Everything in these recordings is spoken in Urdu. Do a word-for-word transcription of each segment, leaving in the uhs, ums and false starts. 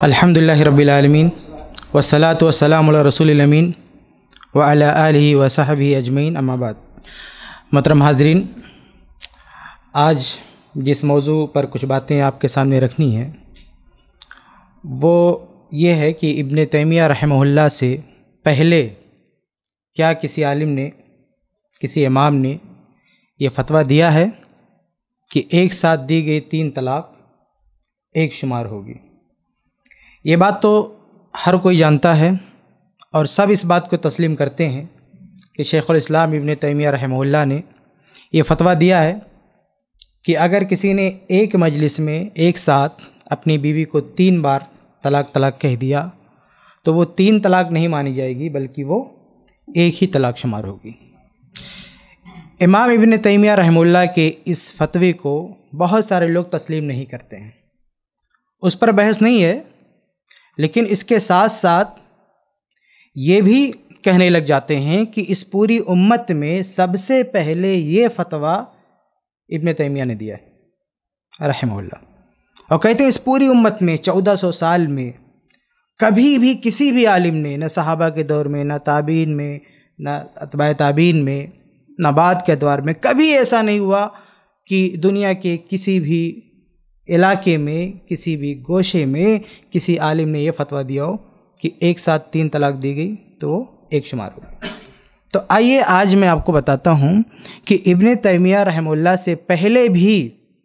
الحمدللہ رب العالمین والصلاة والسلام علی رسول الامین وعلی آلہ وصحبہ اجمعین، اما بعد۔ محترم حاضرین، آج جس موضوع پر کچھ باتیں آپ کے سامنے رکھنی ہیں وہ یہ ہے کہ ابن تیمیہ رحمہ اللہ سے پہلے کیا کسی عالم نے، کسی امام نے یہ فتویٰ دیا ہے کہ ایک ساتھ دی گئی تین طلاق ایک شمار ہوگی؟ یہ بات تو ہر کوئی جانتا ہے اور سب اس بات کو تسلیم کرتے ہیں کہ شیخ الاسلام ابن تیمیہ رحمہ اللہ نے یہ فتویٰ دیا ہے کہ اگر کسی نے ایک مجلس میں ایک ساتھ اپنی بیوی کو تین بار طلاق طلاق کہہ دیا تو وہ تین طلاق نہیں مانی جائے گی، بلکہ وہ ایک ہی طلاق شمار ہوگی۔ امام ابن تیمیہ رحمہ اللہ کے اس فتوے کو بہت سارے لوگ تسلیم نہیں کرتے ہیں، اس پر بحث نہیں ہے، لیکن اس کے ساتھ ساتھ یہ بھی کہنے لگ جاتے ہیں کہ اس پوری امت میں سب سے پہلے یہ فتویٰ ابن تیمیہ نے دیا ہے رحمہ اللہ، اور کہتے ہیں اس پوری امت میں چودہ سو سال میں کبھی بھی کسی بھی عالم نے، نہ صحابہ کے دور میں، نہ تابعین میں، نہ اتباع تابعین میں، نہ بعد کے ادوار میں، کبھی ایسا نہیں ہوا کہ دنیا کے کسی بھی علاقے میں، کسی بھی گوشے میں کسی عالم نے یہ فتویٰ دیا ہو کہ ایک ساتھ تین طلاق دی گئی تو وہ ایک شمار ہو۔ تو آئیے آج میں آپ کو بتاتا ہوں کہ ابن تیمیہ رحمہ اللہ سے پہلے بھی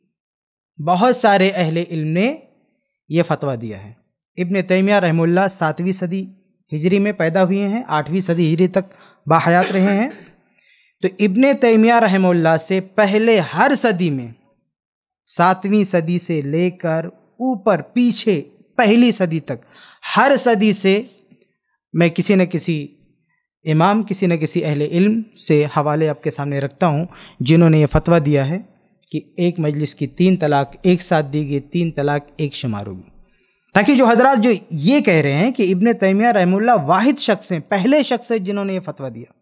بہت سارے اہل علم نے یہ فتویٰ دیا ہے۔ ابن تیمیہ رحمہ اللہ ساتویں صدی ہجری میں پیدا ہوئے ہیں، آٹھویں صدی ہجری تک باحیات رہے ہیں۔ تو ابن تیمیہ رحمہ اللہ سے پہلے ہر صدی میں، ساتویں صدی سے لے کر اوپر پیچھے پہلی صدی تک، ہر صدی سے میں کسی نہ کسی امام، کسی نہ کسی اہل علم سے حوالے آپ کے سامنے رکھتا ہوں جنہوں نے یہ فتویٰ دیا ہے کہ ایک مجلس کی تین طلاق ایک ساتھ دی گئی تین طلاق ایک شمار ہوگی، تاکہ جو حضرات جو یہ کہہ رہے ہیں کہ ابن تیمیہ رحمہ اللہ واحد شخص ہیں، پہلے شخص ہیں جنہوں نے یہ فتویٰ دیا،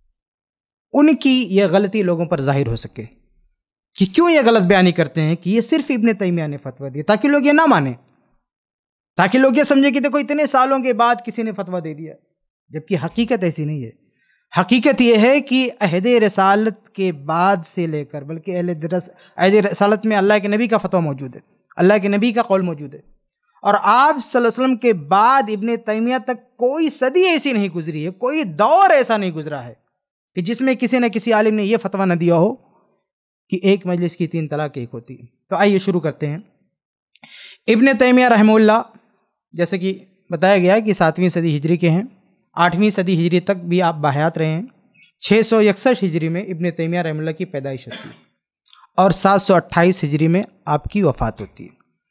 ان کی یہ غلطی لوگوں پر ظاہر ہو سکے کہ کیوں یہ غلط بیانی کرتے ہیں کہ یہ صرف ابن تیمیہ نے فتویٰ دیا، تاکہ لوگ یہ نہ مانیں، تاکہ لوگ یہ سمجھیں کہ دیکھو اتنے سالوں کے بعد کسی نے فتویٰ دے دیا، جبکہ حقیقت ایسی نہیں ہے۔ حقیقت یہ ہے کہ عہد رسالت کے بعد سے لے کر، بلکہ عہد رسالت میں اللہ کے نبی کا فتویٰ موجود ہے، اللہ کے نبی کا قول موجود ہے، اور آپ صلی اللہ علیہ وسلم کے بعد ابن تیمیہ تک کوئی صدی ایسی نہیں گزری ہے، کوئی دور ایسا نہیں گزرا ہے کہ جس میں کسی نہ کسی عالم نے یہ فتویٰ نہ دیا ہو کہ ایک مجلس کی تین طلاق ایک ہوتی ہے۔ تو آئیے شروع کرتے ہیں۔ ابن تیمیہ رحمہ اللہ جیسے کہ بتایا گیا کہ ساتویں صدی ہجری کے ہیں، آٹھویں صدی ہجری تک بھی آپ باحیات رہے ہیں۔ چھ سو اکسٹھ ہجری میں ابن تیمیہ رحمہ اللہ کی پیدائش ہوتی ہے اور سات سو اٹھائیس ہجری میں آپ کی وفات ہوتی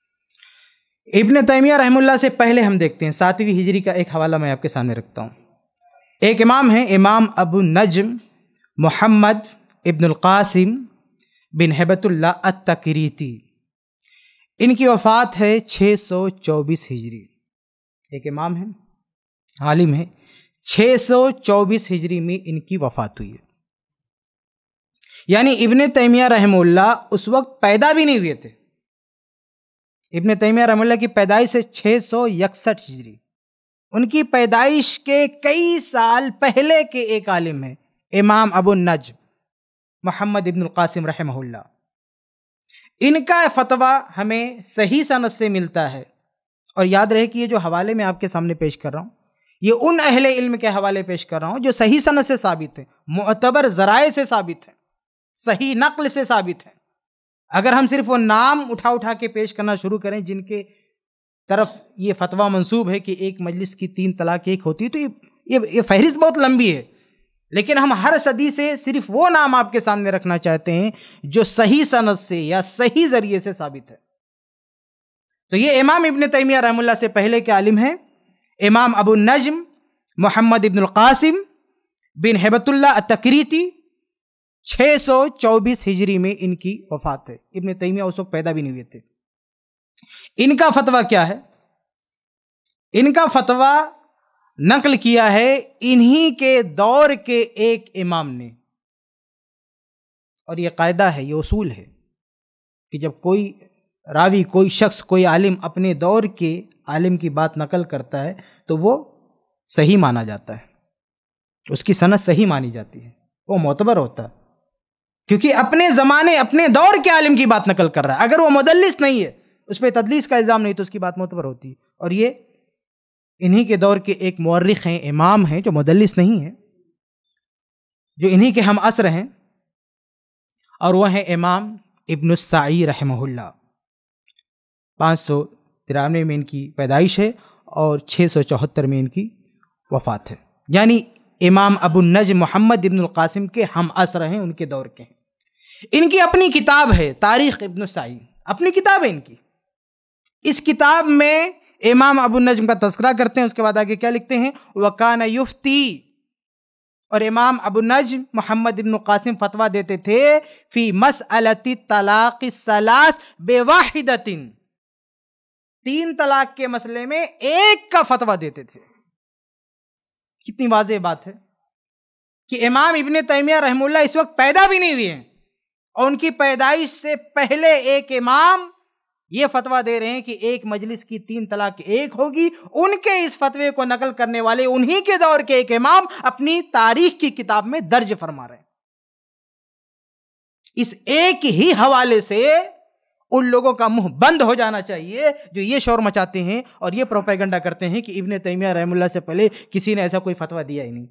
ہے۔ ابن تیمیہ رحمہ اللہ سے پہلے ہم دیکھتے ہیں ساتویں ہجری کا ایک حوالہ میں آپ کے سامنے رکھتا ہوں۔ ایک امام ہیں، امام ابو نجم محمد ابن القاسم بن ہیبت اللہ التکریتی، ان کی وفات ہے چھ سو چوبیس ہجری۔ ایک امام ہیں، عالم ہیں، چھ سو چوبیس ہجری میں ان کی وفات ہوئی ہے، یعنی ابن تیمیہ رحمہ اللہ اس وقت پیدا بھی نہیں ہوئے تھے۔ ابن تیمیہ رحمہ اللہ کی پیدائش سے چھ سو اکسٹھ ہجری، ان کی پیدائش کے کئی سال پہلے کے ایک عالم ہیں، امام ابو النجم محمد ابن القاسم رحمہ اللہ۔ ان کا فتویٰ ہمیں صحیح سند سے ملتا ہے، اور یاد رہے کہ یہ جو حوالے میں آپ کے سامنے پیش کر رہا ہوں یہ ان اہل علم کے حوالے پیش کر رہا ہوں جو صحیح سند سے ثابت ہیں، معتبر ذرائع سے ثابت ہیں، صحیح نقل سے ثابت ہیں۔ اگر ہم صرف وہ نام اٹھا اٹھا کے پیش کرنا شروع کریں جن کے طرف یہ فتویٰ منسوب ہے کہ ایک مجلس کی تین طلاق ایک ہوتی ہے، تو یہ یہ فہرست بہت لمبی ہے، لیکن ہم ہر صدی سے صرف وہ نام آپ کے سامنے رکھنا چاہتے ہیں جو صحیح سند سے یا صحیح ذریعے سے ثابت ہے۔ تو یہ امام ابن تیمیہ رحمہ اللہ سے پہلے کے عالم ہیں، امام ابو النجم محمد ابن القاسم بن ہیبت اللہ التکریتی، چھ سو چوبیس ہجری میں ان کی وفات ہے۔ ابن تیمیہ اس وقت پیدا بھی نہیں ہوئے تھے۔ ان کا فتویٰ کیا ہے؟ ان کا فتویٰ نقل کیا ہے انہی کے دور کے ایک امام نے، اور یہ قاعدہ ہے، یہ اصول ہے کہ جب کوئی راوی کوئی شخص کوئی عالم اپنے دور کے عالم کی بات نقل کرتا ہے تو وہ صحیح مانا جاتا ہے، اس کی سند صحیح مانی جاتی ہے، وہ معتبر ہوتا ہے، کیونکہ اپنے زمانے اپنے دور کے عالم کی بات نقل کر رہا ہے۔ اگر وہ مدلس نہیں ہے، اس پہ تدلیس کا الزام نہیں، تو اس کی بات معتبر ہوتی ہے۔ اور یہ انہی کے دور کے ایک مورخ ہیں، امام ہیں، جو مدلس نہیں ہیں، جو انہی کے ہم عصر ہیں، اور وہ ہیں امام ابن السعی رحمہ اللہ۔ پانچ سو ترانوے میں ان کی پیدائش ہے اور چھ سو چوہتر میں ان کی وفات ہے، یعنی امام ابو النجم محمد ابن القاسم کے ہم عصر ہیں، ان کے دور کے ہیں۔ ان کی اپنی کتاب ہے تاریخ ابن السعی، اپنی کتاب ہے ان کی۔ اس کتاب میں امام ابو النجم کا تذکرہ کرتے ہیں، اس کے بعد آگے کیا لکھتے ہیں؟ وَكَانَ يُفْتِي، اور امام ابو النجم محمد ابن القاسم فتویٰ دیتے تھے فی مسئلۃ طلاق الثلاث بواحدۃ، تین طلاق کے مسئلے میں ایک کا فتویٰ دیتے تھے۔ کتنی واضح بات ہے کہ امام ابن تیمیہ رحمہ اللہ اس وقت پیدا بھی نہیں ہوئے ہیں، اور ان کی پیدائش سے پہلے ایک امام یہ فتویٰ دے رہے ہیں کہ ایک مجلس کی تین طلاق ایک ہوگی۔ ان کے اس فتوے کو نقل کرنے والے انہی کے دور کے ایک امام اپنی تاریخ کی کتاب میں درج فرما رہے ہیں۔ اس ایک ہی حوالے سے ان لوگوں کا منہ بند ہو جانا چاہیے جو یہ شور مچاتے ہیں اور یہ پروپیگنڈا کرتے ہیں کہ ابن تیمیہ رحمہ اللہ سے پہلے کسی نے ایسا کوئی فتویٰ دیا ہی نہیں۔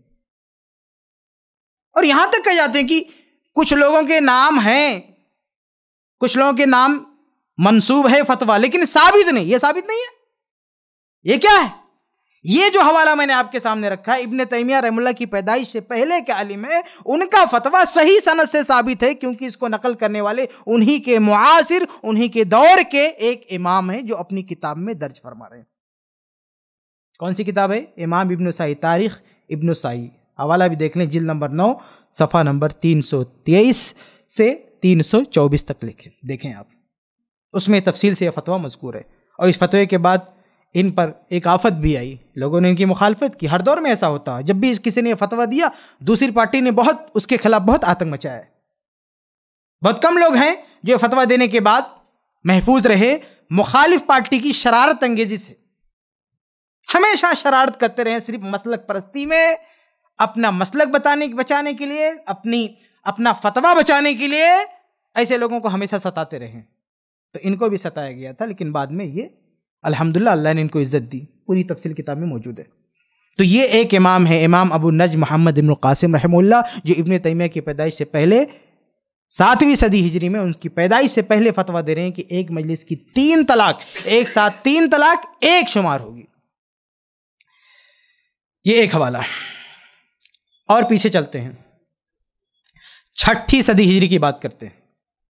اور یہاں تک کہہ جاتے ہیں کہ کچھ لوگوں کے نام ہیں، کچھ لوگوں کے نام منسوب ہے فتویٰ، لیکن ثابت نہیں۔ یہ ثابت نہیں ہے، یہ کیا ہے؟ یہ جو حوالہ میں نے آپ کے سامنے رکھا ہے، ابن تیمیہ رحمہ اللہ کی پیدائش سے پہلے کے عالم ہے، ان کا فتویٰ صحیح سند سے ثابت ہے، کیونکہ اس کو نقل کرنے والے انہی کے معاصر، انہی کے دور کے ایک امام ہیں جو اپنی کتاب میں درج فرما رہے ہیں۔ کون سی کتاب ہے؟ امام ابن السعی، تاریخ ابن السعی۔ حوالہ بھی دیکھ لیں، جلد نمبر نو، صفحہ نمبر تین سو تیئیس سے تین سو چوبیس تک لکھیں، دیکھیں آپ، اس میں تفصیل سے یہ فتویٰ مذکور ہے۔ اور اس فتوے کے بعد ان پر ایک آفت بھی آئی، لوگوں نے ان کی مخالفت کی۔ ہر دور میں ایسا ہوتا ہے، جب بھی کسی نے یہ فتویٰ دیا، دوسری پارٹی نے بہت اس کے خلاف بہت آتنک مچایا ہے۔ بہت کم لوگ ہیں جو یہ فتویٰ دینے کے بعد محفوظ رہے مخالف پارٹی کی شرارت انگیزی سے۔ ہمیشہ شرارت کرتے رہے، صرف مسلک پرستی میں اپنا مسلک بتانے بچانے کے لیے، اپنی اپنا فتویٰ بچانے کے لیے ایسے لوگوں کو ہمیشہ ستاتے رہے۔ تو ان کو بھی ستایا گیا تھا، لیکن بعد میں یہ الحمدللہ اللہ نے ان کو عزت دی، پوری تفصیل کتاب میں موجود ہے۔ تو یہ ایک امام ہے، امام ابو النجم محمد ابن القاسم رحمہ اللہ، جو ابن تیمیہ کی پیدائش سے پہلے ساتویں صدی ہجری میں ان کی پیدائش سے پہلے فتویٰ دے رہے ہیں کہ ایک مجلس کی تین طلاق، ایک ساتھ تین طلاق ایک شمار ہوگی۔ یہ ایک حوالہ۔ اور پیچھے چلتے ہیں، چھٹی صدی ہجری کی بات کرتے ہیں۔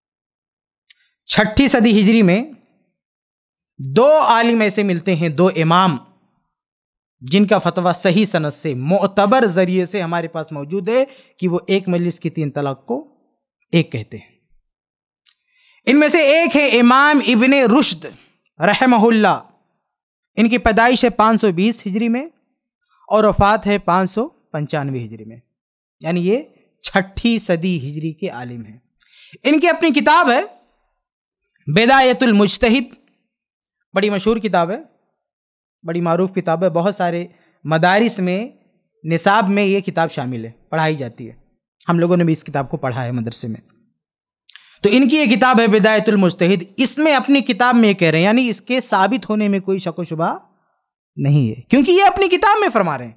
چھٹی صدی ہجری میں دو عالم ایسے ملتے ہیں، دو امام، جن کا فتویٰ صحیح سند سے معتبر ذریعے سے ہمارے پاس موجود ہے کہ وہ ایک مجلس کی تین طلاق کو ایک کہتے ہیں۔ ان میں سے ایک ہے امام ابن رشد رحمہ اللہ، ان کی پیدائش ہے پانچ سو بیس ہجری میں اور وفات ہے پانچ سو پنچانوے ہجری میں، یعنی یہ چھٹی صدی ہجری کے عالم ہیں۔ ان کی اپنی کتاب ہے بدایت المجتہد، بڑی مشہور کتاب ہے، بڑی معروف کتاب ہے، بہت سارے مدارس میں نصاب میں یہ کتاب شامل ہے، پڑھائی جاتی ہے، ہم لوگوں نے بھی اس کتاب کو پڑھا ہے مدرسے میں۔ تو ان کی یہ کتاب ہے بدایت المجتہد، اس میں اپنی کتاب میں یہ کہہ رہے ہیں، یعنی اس کے ثابت ہونے میں کوئی شک و شبہ نہیں ہے، کیونکہ یہ اپنی کتاب میں فرما رہے ہیں۔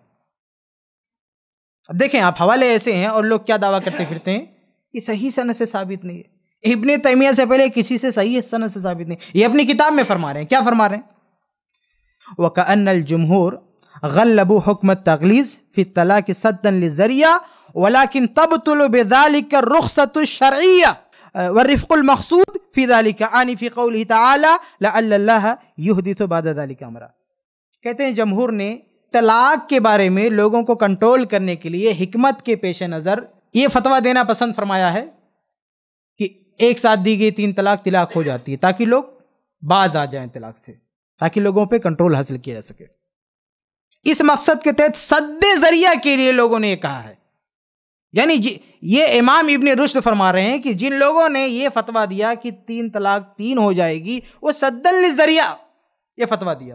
اب دیکھیں آپ، حوالے ایسے ہیں اور لوگ کیا دعویٰ کرتے پھرتے ہیں کہ صحیح سند سے ثابت نہیں ہے، ابن تیمیہ سے پہلے کسی سے صحیح سند سے ثابت نہیں، یہ اپنی کتاب میں فرما رہے ہیں۔ کیا فرما رہے ہیں؟ وَكَأَنَّ الْجُمْهُورَ غَلَّبُوا حُكْمَ التَّغْلِيظِ فِي الطَّلَاقِ صَدًّا لِلذَّرِيعَةِ وَلَكِنْ تَبْطُلُ بِذَلِكَ الرُّخْصَةُ الشَّرْعِيَّةُ وَالرِّفْقُ الْمَقْصُودُ فِي ذَلِكَ عَنِ فِي قَوْلِهِ تَعَالَى لَعَلَّ اللَّهَ يُحْدِثُ بَعْدَ ذَلِكَ أَمْرًا۔ کہتے ہیں جمہور نے طلاق کے بارے میں لوگوں کو کنٹرول کرنے کے لیے حکمت کے پیش نظر یہ فتویٰ دینا پسند فرمایا ہے کہ ایک ساتھ دی گئی تین طلاق طلاق ہو جاتی ہے، تاکہ لوگ باز آ جائیں طلاق سے، تاکہ لوگوں پہ کنٹرول حاصل کیا جا سکے۔ اس مقصد کے تحت سد ذریعہ کے لیے لوگوں نے یہ کہا ہے یعنی یہ امام ابن رشد فرما رہے ہیں کہ جن لوگوں نے یہ فتویٰ دیا کہ تین طلاق تین ہو جائے گی، وہ سدًا للذریعہ یہ فتویٰ دیا.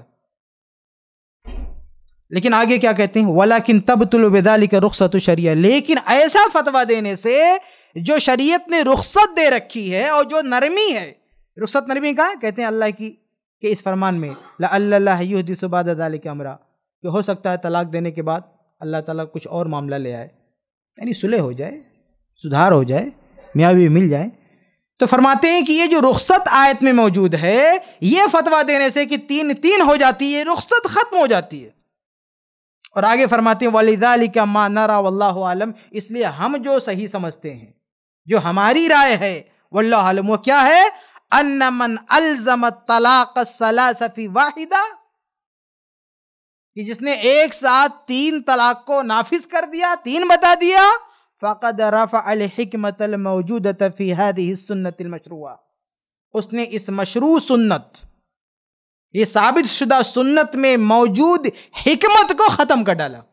لیکن آگے کیا کہتے ہیں؟ وَلَكِن تَبْطُلُ بِذَلِكَ رُخْصَةُ الشَّرِيعَةِ، لیکن ایسا فتویٰ دینے سے جو شریعت نے رخصت دے رکھی ہے اور جو نرمی ہے، رخصت نرمی کا کہتے ہیں اللہ کی کہ اس فرمان میں لَعَلَّ اللَّهَ يُحْدِثُ بَعْدَ ذَلِكَ أَمْرًا، کہ ہو سکتا ہے طلاق دینے کے بعد اللہ تعالیٰ کچھ اور معاملہ لے آئے، یعنی صلح ہو جائے، سدھار ہو جائے، میاں بیوی مل جائے. تو فرماتے ہیں کہ یہ جو رخصت آیت میں موجود ہے، یہ فتویٰ دینے سے کہ تین تین ہو جاتی ہے، رخصت ختم ہو جاتی ہے. اور آگے فرماتے ہیں وَلِذَلِكَ مَا نَرَى وَاللَّهُ عَالَمْ، اس لیے ہم جو صحیح سمجھتے ہیں، جو ہماری رائے ہے، واللہ عالم، وہ کیا ہے؟ أَنَّ مَنْ أَلْزَمَ الطَّلَاقَ الثَّلَاثَ فِي وَاحِدَةٍ، کہ جس نے ایک ساتھ تین طلاق کو نافذ کر دیا، تین بتا دیا، فَقَدْ رَفَعَ الْحِكْمَةَ الْمَوْجُودَةَ فِي هَذِهِ السُّنَّةِ الْمَشْرُوعَةِ، اس نے اس مشروع سنت، یہ ثابت شدہ سنت میں موجود حکمت کو ختم کر ڈالا.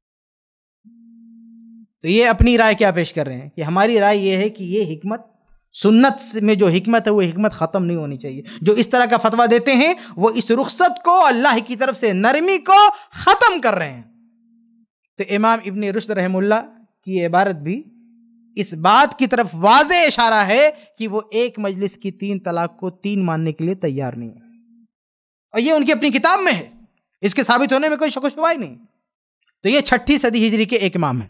تو یہ اپنی رائے کیا پیش کر رہے ہیں کہ ہماری رائے یہ ہے کہ یہ حکمت، سنت میں جو حکمت ہے وہ حکمت ختم نہیں ہونی چاہیے. جو اس طرح کا فتویٰ دیتے ہیں وہ اس رخصت کو، اللہ کی طرف سے نرمی کو ختم کر رہے ہیں. تو امام ابن رشد رحمہ اللہ کی یہ عبارت بھی اس بات کی طرف واضح اشارہ ہے کہ وہ ایک مجلس کی تین طلاق کو تین ماننے کے لیے تیار نہیں ہے، اور یہ ان کی اپنی کتاب میں ہے، اس کے ثابت ہونے میں کوئی شک و شبہ ہی نہیں. تو یہ چھٹی صدی ہجری کے ایک امام ہیں.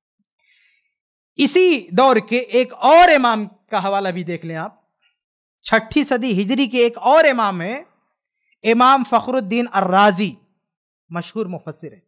اسی دور کے ایک اور امام کا حوالہ بھی دیکھ لیں آپ. چھٹی صدی ہجری کے ایک اور امام ہیں، امام فخر الدین الرازی، مشہور مفسر ہے.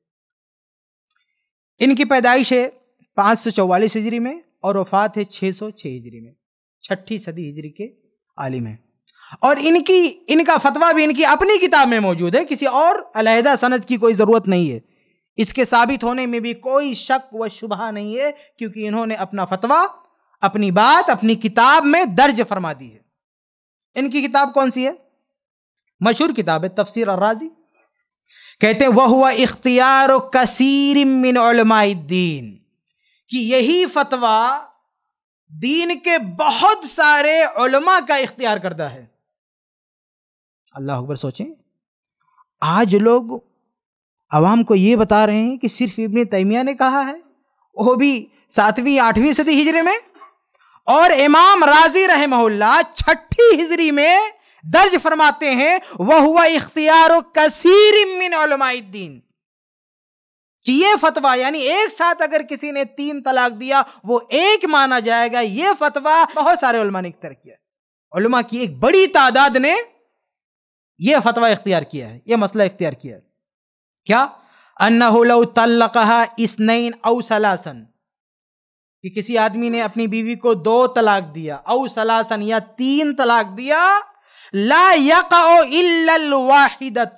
ان کی پیدائش ہے پانچ سو چوالیس ہجری میں اور وفات ہے چھ سو چھ ہجری میں. چھٹی صدی ہجری کے عالم ہیں، اور ان کی ان کا فتویٰ بھی ان کی اپنی کتاب میں موجود ہے، کسی اور علیحدہ سند کی کوئی ضرورت نہیں ہے. اس کے ثابت ہونے میں بھی کوئی شک و شبہ نہیں ہے، کیونکہ انہوں نے اپنا فتویٰ، اپنی بات اپنی کتاب میں درج فرما دی ہے. ان کی کتاب کون سی ہے؟ مشہور کتاب ہے تفسیر الرازی. کہتے ہیں وَهُوَ اِخْتِيَارُ كَثِيرٍ مِّنْ عُلَمَاءِ الدِّينِ، کہ یہی فتویٰ دین کے بہت سارے علماء کا اختیار کردہ ہے. اللہ اکبر. سوچیں، آج لوگ عوام کو یہ بتا رہے ہیں کہ صرف ابن تیمیہ نے کہا ہے، وہ بھی ساتویں آٹھویں صدی ہجری میں، اور امام رازی رحمہ اللہ چھٹی ہجری میں درج فرماتے ہیں وَهُوَ اِخْتِيَارُ كَثِيرٍ مِّنْ عُلَمَاءِ الدِّينِ، کہ یہ فتویٰ، یعنی ایک ساتھ اگر کسی نے تین طلاق دیا وہ ایک مانا جائے گا، یہ فتویٰ بہت سارے علماء نے اختیار کیا ہے. علماء کی ایک بڑی تعداد نے یہ فتویٰ اختیار کیا ہے، یہ مسئلہ اختیار کیا ہے. کیا؟ انہو لو طلقہا اثنین او ثلاثن، کہ کسی آدمی نے اپنی بیوی کو دو طلاق دیا، او ثلاثن یا تین طلاق دیا، لا یقع الا الواحدۃ،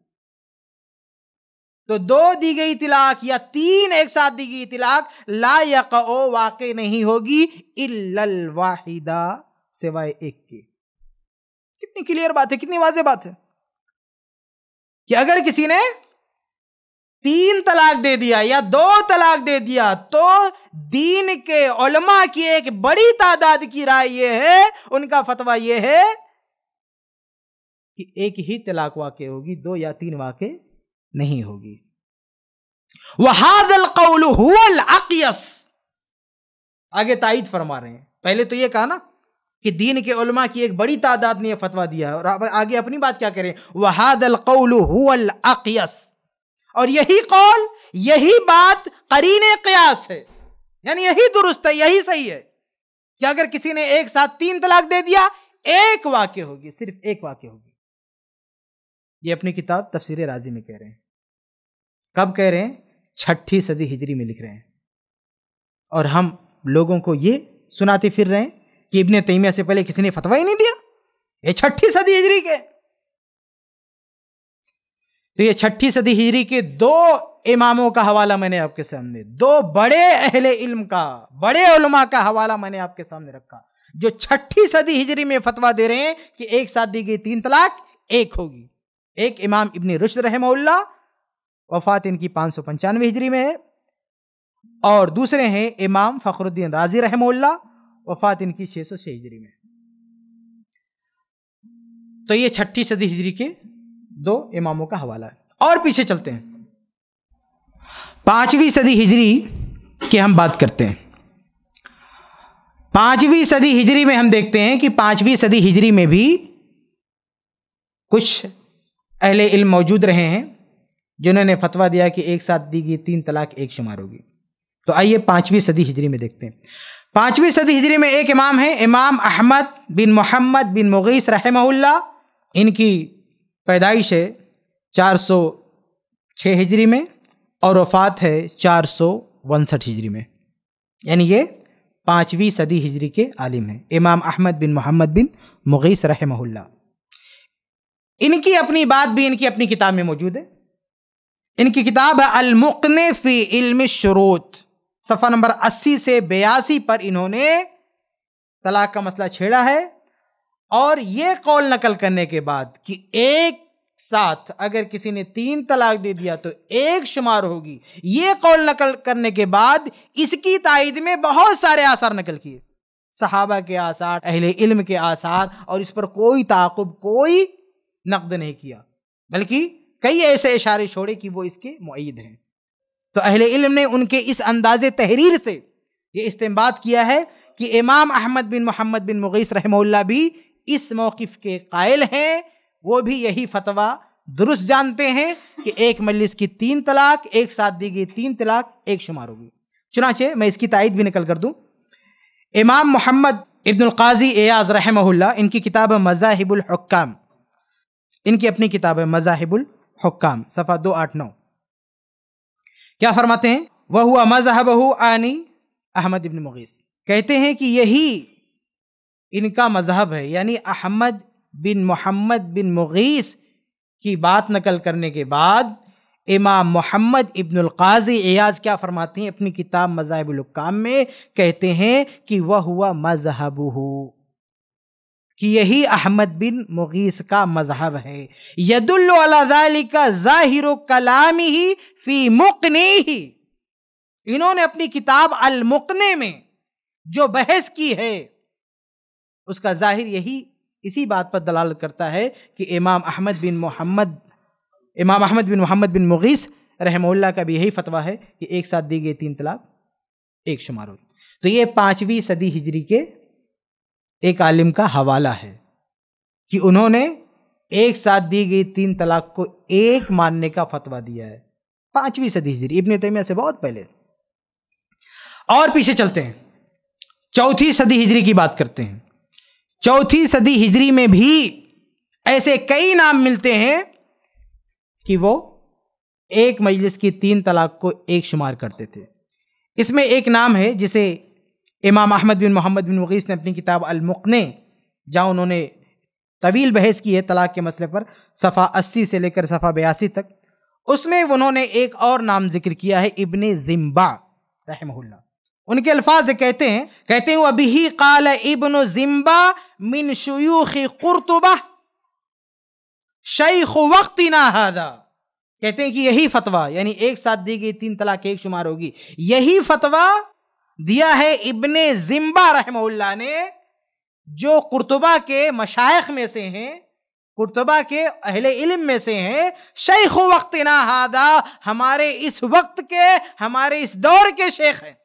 تو دو دی گئی طلاق یا تین ایک ساتھ دی گئی طلاق لا یقع واقع نہیں ہوگی الا الواحدہ، سوائے ایک کے. کتنی کلیئر بات ہے، کتنی واضح بات ہے کہ اگر کسی نے تین طلاق دے دیا یا دو طلاق دے دیا تو دین کے علماء کی ایک بڑی تعداد کی رائے یہ ہے، ان کا فتویٰ یہ ہے کہ ایک ہی طلاق واقع ہوگی، دو یا تین واقع نہیں ہوگی. وَهَذَا الْقَوْلُ هُوَ الْأَقْيَسُ، آگے تائید فرما رہے ہیں. پہلے تو یہ کہا نا کہ دین کے علماء کی ایک بڑی تعداد نے یہ فتویٰ دیا ہے، اور آگے اپنی بات کیا کریں، وَهَذَا الْقَوْلُ هُوَ الْأَقْيَسُ، اور یہی قول، یہی بات قرین قیاس ہے، یعنی یہی درست ہے، یہی صحیح ہے کہ اگر کسی نے ایک ساتھ تین طلاق دے دیا ایک واقع ہوگی، صرف ایک واقع ہوگی. یہ اپنی کتاب تفسیر رازی میں کہہ رہے ہیں. کب کہہ رہے ہیں؟ چھٹی صدی ہجری میں لکھ رہے ہیں، اور ہم لوگوں کو یہ سناتے پھر رہے ہیں کہ ابن تیمیہ سے پہلے کسی نے فتویٰ ہی نہیں دیا. یہ چھٹی صدی ہجری کے، تو یہ چھٹی صدی ہجری کے دو اماموں کا حوالہ میں نے آپ کے سامنے، دو بڑے اہل علم کا، بڑے علماء کا حوالہ میں نے آپ کے سامنے رکھا، جو چھٹی صدی ہجری میں فتویٰ دے رہے ہیں کہ ایک ساتھ دی گئی تین طلاق ایک ہوگی. ایک امام ابن رشد رحمہ اللہ، وفات ان کی پانچ سو پنچانوے ہجری میں ہے، اور دوسرے ہیں امام فخر الدین رازی رحمہ اللہ، وفات ان کی چھ سو چھ ہجری میں۔ تو یہ چھٹی صدی ہجری کے دو اماموں کا حوالہ ہے۔ اور پیچھے چلتے ہیں، پانچویں صدی ہجری کی ہم بات کرتے ہیں۔ پانچویں صدی ہجری میں ہم دیکھتے ہیں کہ پانچویں صدی ہجری میں بھی کچھ اہل علم موجود رہے ہیں جنہوں نے فتویٰ دیا کہ ایک ساتھ دی گئی تین طلاق ایک شمار ہوگی۔ تو آئیے پانچویں صدی ہجری میں دیکھتے ہیں۔ پانچویں صدی ہجری میں ایک امام ہیں، امام احمد بن محمد بن مغیث رحمہ اللہ۔ ان کی پیدائش ہے چار سو چھ ہجری میں اور وفات ہے چار سو انسٹھ ہجری میں، یعنی یہ پانچویں صدی ہجری کے عالم ہیں، امام احمد بن محمد بن مغیث رحمہ اللہ۔ ان کی اپنی بات بھی ان کی اپنی کتاب میں موجود ہے۔ ان کی کتاب ہے المقنع فی علم الشروط، صفحہ نمبر اسی سے بیاسی پر انہوں نے طلاق کا مسئلہ چھیڑا ہے، اور یہ قول نقل کرنے کے بعد کہ ایک ساتھ اگر کسی نے تین طلاق دے دیا تو ایک شمار ہوگی، یہ قول نقل کرنے کے بعد اس کی تائید میں بہت سارے آثار نقل کیے، صحابہ کے آثار، اہل علم کے آثار، اور اس پر کوئی تعاقب، کوئی نقد نہیں کیا، بلکہ کئی ایسے اشارے چھوڑے کہ وہ اس کے مؤید ہیں۔ تو اہل علم نے ان کے اس انداز تحریر سے یہ استنباط کیا ہے کہ امام احمد بن محمد بن مغیث رحمہ اللہ بھی اس موقف کے قائل ہیں، وہ بھی یہی فتویٰ درست جانتے ہیں کہ ایک مجلس کی تین طلاق ایک ساتھ دی گئی تین طلاق ایک شمار ہوگی۔ چنانچہ میں اس کی تائید بھی نقل کر دوں، امام محمد ابن القاضی ایاز رحمہ اللہ، ان کی کتاب مذاہب الحکام، ان کی اپنی کتاب ہے مذاہب الحکام، صفحہ دو آٹھ نو، کیا فرماتے ہیں؟ وَهُوَ مَذْهَبَهُ آنِ احمد ابن مغیث، کہتے ہیں کہ یہی ان کا مذہب ہے، یعنی احمد بن محمد بن مغیث کی بات نقل کرنے کے بعد امام محمد ابن القاضی ایاز کیا فرماتے ہیں اپنی کتاب مذاہب الحکام میں؟ کہتے ہیں کہ وَهُوَ مَذْهَبُهُ، کہ یہی احمد بن مغیث کا مذہب ہے۔ يَدُلُّ عَلَى ذَلِكَ ظَاهِرُ كَلَامِهِ فِي مُقْنِعِهِ، انہوں نے اپنی کتاب المقنع میں جو بحث کی ہے اس کا ظاہر یہی اسی بات پر دلالت کرتا ہے کہ امام احمد بن محمد امام احمد بن محمد بن مغیث رحمہ اللہ کا بھی یہی فتویٰ ہے کہ ایک ساتھ دی گئی تین طلاق ایک شمار ہوگی۔ تو یہ پانچویں صدی ہجری کے ایک عالم کا حوالہ ہے کہ انہوں نے ایک ساتھ دی گئی تین طلاق کو ایک ماننے کا فتویٰ دیا ہے، پانچویں صدی ہجری، ابن تیمیہ سے بہت پہلے۔ اور پیچھے چلتے ہیں، چوتھی صدی ہجری کی بات کرتے ہیں۔ چوتھی صدی ہجری میں بھی ایسے کئی نام ملتے ہیں کہ وہ ایک مجلس کی تین طلاق کو ایک شمار کرتے تھے۔ اس میں ایک نام ہے جسے امام احمد بن محمد بن مغیث نے اپنی کتاب المقنع، جہاں انہوں نے طویل بحث کی ہے طلاق کے مسئلے پر، صفحہ اسی سے لے کر صفحہ بیاسی تک، اس میں انہوں نے ایک اور نام ذکر کیا ہے، ابن زمبا رحمہ اللہ۔ ان کے الفاظ کہتے ہیں کہتے ہیں وَبِهِ قَالَ ابن زمبا من شیوخ قرطبہ شیخ وقتنا هذا، کہتے ہیں کہ یہی فتویٰ، یعنی ایک ساتھ دی گئی تین طلاق ایک شمار ہوگی، یہی فتویٰ دیا ہے ابن زمبا رحمہ اللہ نے، جو قرطبہ کے مشائخ میں سے ہیں، قرطبہ کے اہل علم میں سے ہیں، شیخ وقتنا هذا، ہمارے اس وقت کے، ہمارے اس دور کے شیخ ہیں۔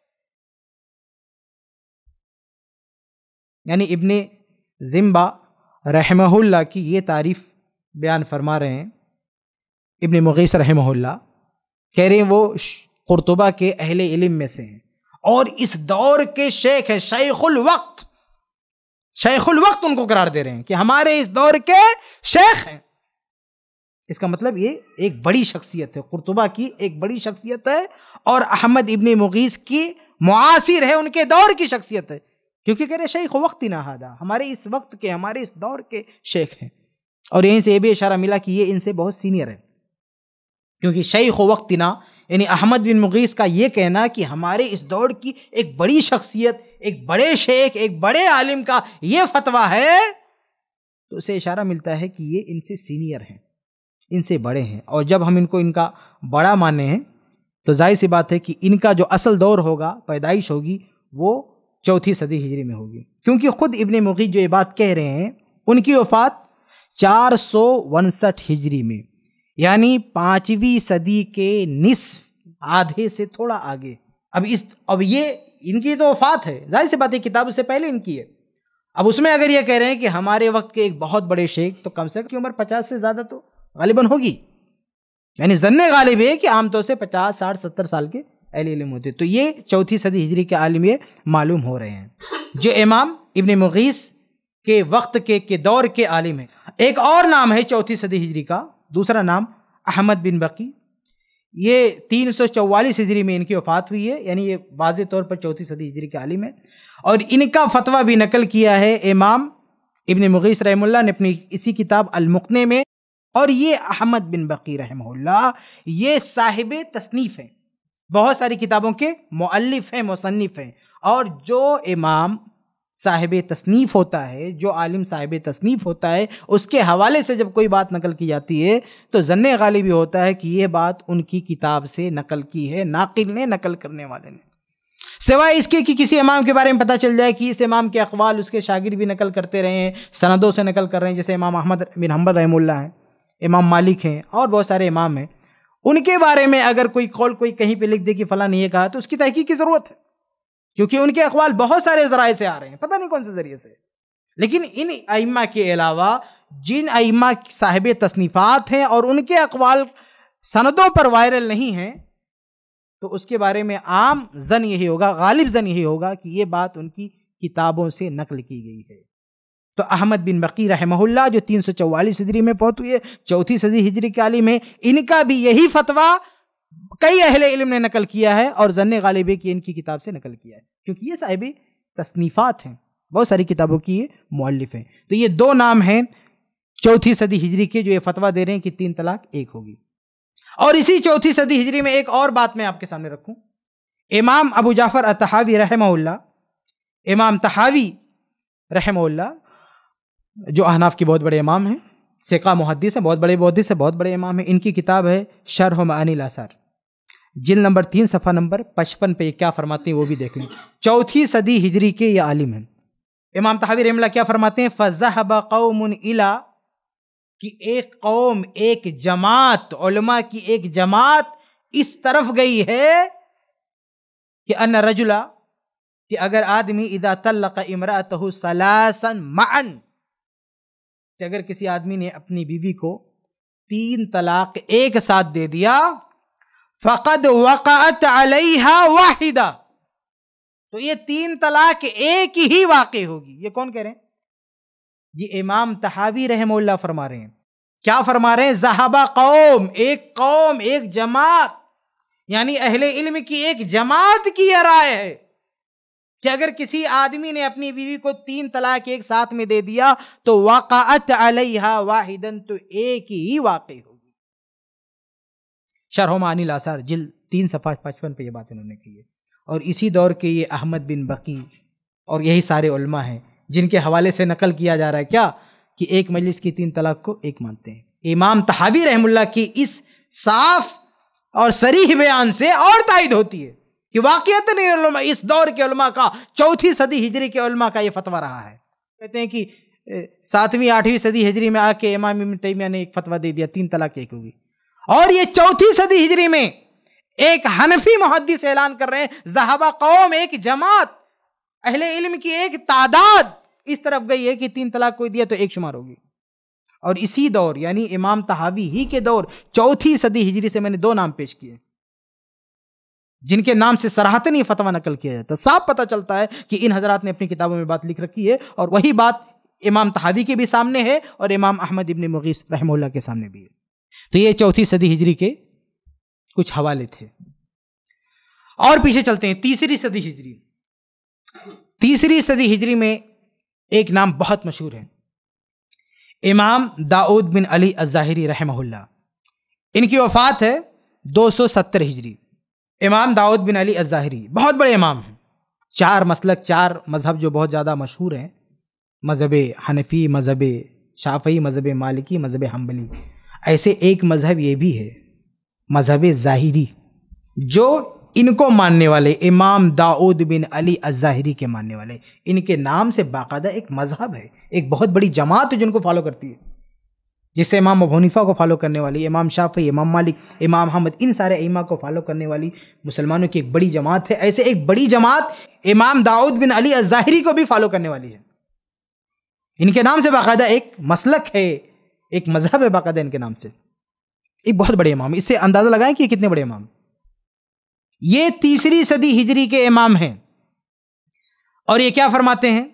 یعنی ابن زمبا رحمہ اللہ کی یہ تعریف بیان فرما رہے ہیں ابن مغیث رحمہ اللہ، کہہ رہے ہیں وہ قرطبہ کے اہل علم میں سے ہیں اور اس دور کے شیخ ہے، شیخ الوقت، شیخ الوقت ان کو قرار دے رہے ہیں کہ ہمارے اس دور کے شیخ ہیں۔ اس کا مطلب یہ ایک بڑی شخصیت ہے، قرطبہ کی ایک بڑی شخصیت ہے، اور احمد ابن مغیث کی معاصر ہے، ان کے دور کی شخصیت ہے، کیونکہ کہہ رہے شیخ وقتنا ھذا، ہمارے اس وقت کے، ہمارے اس دور کے شیخ ہیں۔ اور یہیں سے یہ بھی اشارہ ملا کہ یہ ان سے بہت سینئر ہے، کیونکہ شیخ وقتنا یعنی احمد بن مغیث کا یہ کہنا کہ ہمارے اس دور کی ایک بڑی شخصیت، ایک بڑے شیخ، ایک بڑے عالم کا یہ فتویٰ ہے، تو اسے اشارہ ملتا ہے کہ یہ ان سے سینئر ہیں، ان سے بڑے ہیں، اور جب ہم ان کو ان کا بڑا مانے ہیں تو ظاہر سی بات ہے کہ ان کا جو اصل دور ہوگا، پیدائش ہوگی، وہ چوتھی صدی ہجری میں ہوگی، کیونکہ خود ابن مغیث جو یہ بات کہہ رہے ہیں ان کی وفات چار سو انسٹھ ہجری میں، یعنی پانچویں صدی کے نصف، آدھے سے تھوڑا آگے۔ اب اس اب یہ ان کی تو وفات ہے، ظاہر سی بات ہے کتاب اس سے پہلے ان کی ہے۔ اب اس میں اگر یہ کہہ رہے ہیں کہ ہمارے وقت کے ایک بہت بڑے شیخ، تو کم سے کم کی عمر پچاس سے زیادہ تو غالباً ہوگی، یعنی ظن غالب ہے کہ عام طور سے پچاس ساٹھ ستر سال کے اہل علم ہوتے، تو یہ چوتھی صدی ہجری کے عالم یہ معلوم ہو رہے ہیں جو امام ابن مغیث کے وقت کے کے دور کے عالم ہیں۔ ایک اور نام ہے چوتھی صدی ہجری کا، دوسرا نام احمد بن بقی، یہ تین سو چوالیس ہجری میں ان کی وفات ہوئی ہے، یعنی یہ واضح طور پر چوتھی صدی ہجری کے عالم ہے، اور ان کا فتویٰ بھی نقل کیا ہے امام ابن مغیث رحمہ اللہ نے اپنی اسی کتاب المقنع میں۔ اور یہ احمد بن بقی رحمہ اللہ یہ صاحب تصنیف ہیں، بہت ساری کتابوں کے مؤلف ہیں، مصنف ہیں، اور جو امام صاحب تصنیف ہوتا ہے، جو عالم صاحب تصنیف ہوتا ہے، اس کے حوالے سے جب کوئی بات نقل کی جاتی ہے تو ظن غالب یہ ہوتا ہے کہ یہ بات ان کی کتاب سے نقل کی ہے، ناقل نے، نقل کرنے والے نے، سوائے اس کے کہ کسی امام کے بارے میں پتہ چل جائے کہ اس امام کے اقوال اس کے شاگرد بھی نقل کرتے رہے ہیں، سندوں سے نقل کر رہے ہیں، جیسے امام احمد بن حنبل رحمہ اللہ ہیں، امام مالک ہیں، اور بہت سارے امام ہیں، ان کے بارے میں اگر کوئی قول کوئی کہیں پہ لکھ دے کہ فلاں نے یہ کہا تو اس کی تحقیق کی ضرورت ہے، کیونکہ ان کے اقوال بہت سارے ذرائع سے آ رہے ہیں، پتہ نہیں کون سے ذریعے سے۔ لیکن ان ائمہ کے علاوہ جن ائمہ صاحب تصنیفات ہیں اور ان کے اقوال سندوں پر وائرل نہیں ہیں، تو اس کے بارے میں عام ظن یہی ہوگا، غالب ظن یہی ہوگا کہ یہ بات ان کی کتابوں سے نقل کی گئی ہے۔ تو احمد بن بقی رحمہ اللہ جو تین سو چوالیس ہجری میں فوت ہوئے، چوتھی صدی ہجری کے عالم ہے، ان کا بھی یہی فتویٰ کئی اہل علم نے نقل کیا ہے، اور ظن غالب ہے کہ ان کی کتاب سے نقل کیا ہے، کیونکہ یہ صاحب تصنیفات ہیں، بہت ساری کتابوں کی یہ مؤلف ہیں۔ تو یہ دو نام ہیں چوتھی صدی ہجری کے جو یہ فتویٰ دے رہے ہیں کہ تین طلاق ایک ہوگی۔ اور اسی چوتھی صدی ہجری میں ایک اور بات میں آپ کے سامنے رکھوں، امام ابو جعفر الطحاوی رحمہ اللہ، امام طحاوی رحمہ اللہ جو احناف کے بہت بڑے امام ہیں، ثقہ محدث ہیں، بہت بڑے محدث ہیں، بہت بڑے امام ہیں، ان کی کتاب ہے شرح معانی الاثار، جلد نمبر تین صفحہ نمبر پچپن پہ یہ کیا فرماتے ہیں وہ بھی دیکھ لیں۔ چوتھی صدی ہجری کے یہ عالم ہیں امام طحاوی رحمہ اللہ، کیا فرماتے ہیں؟ فَذَهَبَ قَوْمٌ إِلَىٰ، کہ ایک قوم، ایک جماعت، علماء کی ایک جماعت اس طرف گئی ہے کہ ان رجلا، کہ اگر آدمی اذا طلق امرأته ثلاثا معا، کہ اگر کسی آدمی نے اپنی بیوی کو تین طلاق ایک ساتھ دے دیا، فقد وقعت علیہا واحدہ، تو یہ تین طلاق ایک ہی واقع ہوگی۔ یہ کون کہہ رہے ہیں؟ یہ امام طحاوی رحمہ اللہ فرما رہے ہیں۔ کیا فرما رہے ہیں؟ ذہبا قوم، ایک قوم، ایک جماعت، یعنی اہل علم کی ایک جماعت کی یہ رائے ہے کہ اگر کسی آدمی نے اپنی بیوی کو تین طلاق ایک ساتھ میں دے دیا تو وقعت علیہا واحدن، تو ایک ہی واقع ہوگی۔ شرح معانی الاثار جلد تین صفحہ پچپن پہ یہ بات انہوں نے کی ہے۔ اور اسی دور کے یہ احمد بن بقی اور یہی سارے علماء ہیں جن کے حوالے سے نقل کیا جا رہا ہے کیا کہ ایک مجلس کی تین طلاق کو ایک مانتے ہیں۔ امام طحاوی رحمہ اللہ کی اس صاف اور صریح بیان سے اور تائید ہوتی ہے کہ واقعتاً علماء اس دور کے علماء کا، چوتھی صدی ہجری کے علماء کا یہ فتویٰ رہا ہے۔ کہتے ہیں کہ ساتویں آٹھویں صدی ہجری میں آ کے امام ابن تیمیہ نے ایک فتویٰ دے دیا تین طلاق ایک ہوگی، اور یہ چوتھی صدی ہجری میں ایک حنفی محدث اعلان کر رہے ہیں ذہبا قوم، ایک جماعت، اہل علم کی ایک تعداد اس طرف گئی ہے کہ تین طلاق کوئی دیا تو ایک شمار ہوگی۔ اور اسی دور یعنی امام طحاوی ہی کے دور چوتھی صدی ہجری سے میں نے دو نام پیش کیے جن کے نام سے صراحتاً یہ فتویٰ نقل کیا جاتا ہے، صاف پتہ چلتا ہے کہ ان حضرات نے اپنی کتابوں میں بات لکھ رکھی ہے، اور وہی بات امام طحاوی کے بھی سامنے ہے اور امام احمد ابن مغیث رحمہ اللہ کے سامنے بھی ہے۔ تو یہ چوتھی صدی ہجری کے کچھ حوالے تھے۔ اور پیچھے چلتے ہیں تیسری صدی ہجری۔ تیسری صدی ہجری میں ایک نام بہت مشہور ہے، امام داؤد بن علی الظاہری رحمہ اللہ، ان کی وفات ہے دو سو ستر ہجری۔ امام داؤد بن علی الظاہری بہت بڑے امام ہیں، چار مسلک، چار مذہب جو بہت زیادہ مشہور ہیں، مذہب حنفی، مذہب شافعی، مذہب مالکی، مذہب حنبلی، ایسے ایک مذہب یہ بھی ہے مذہب ظاہری جو ان کو ماننے والے امام داؤد بن علی الظاہری کے ماننے والے، ان کے نام سے باقاعدہ ایک مذہب ہے، ایک بہت بڑی جماعت ہے جن کو فالو کرتی ہے، جس سے امام ابو حنیفہ کو فالو کرنے والی، امام شافعی، امام مالک، امام احمد، ان سارے ائمہ کو فالو کرنے والی مسلمانوں کی ایک بڑی جماعت ہے۔ ایسے ایک بڑی جماعت امام داؤد بن علی الظاہری کو بھی فالو کرنے والی ہے۔ ان کے نام سے باقاعدہ ایک مسلک ہے، ایک مذہب ہے باقاعدہ ان کے نام سے، ایک بہت بڑے امام۔ اس سے اندازہ لگائیں کہ یہ کتنے بڑے امام۔ یہ تیسری صدی ہجری کے امام ہیں، اور یہ کیا فرماتے ہیں؟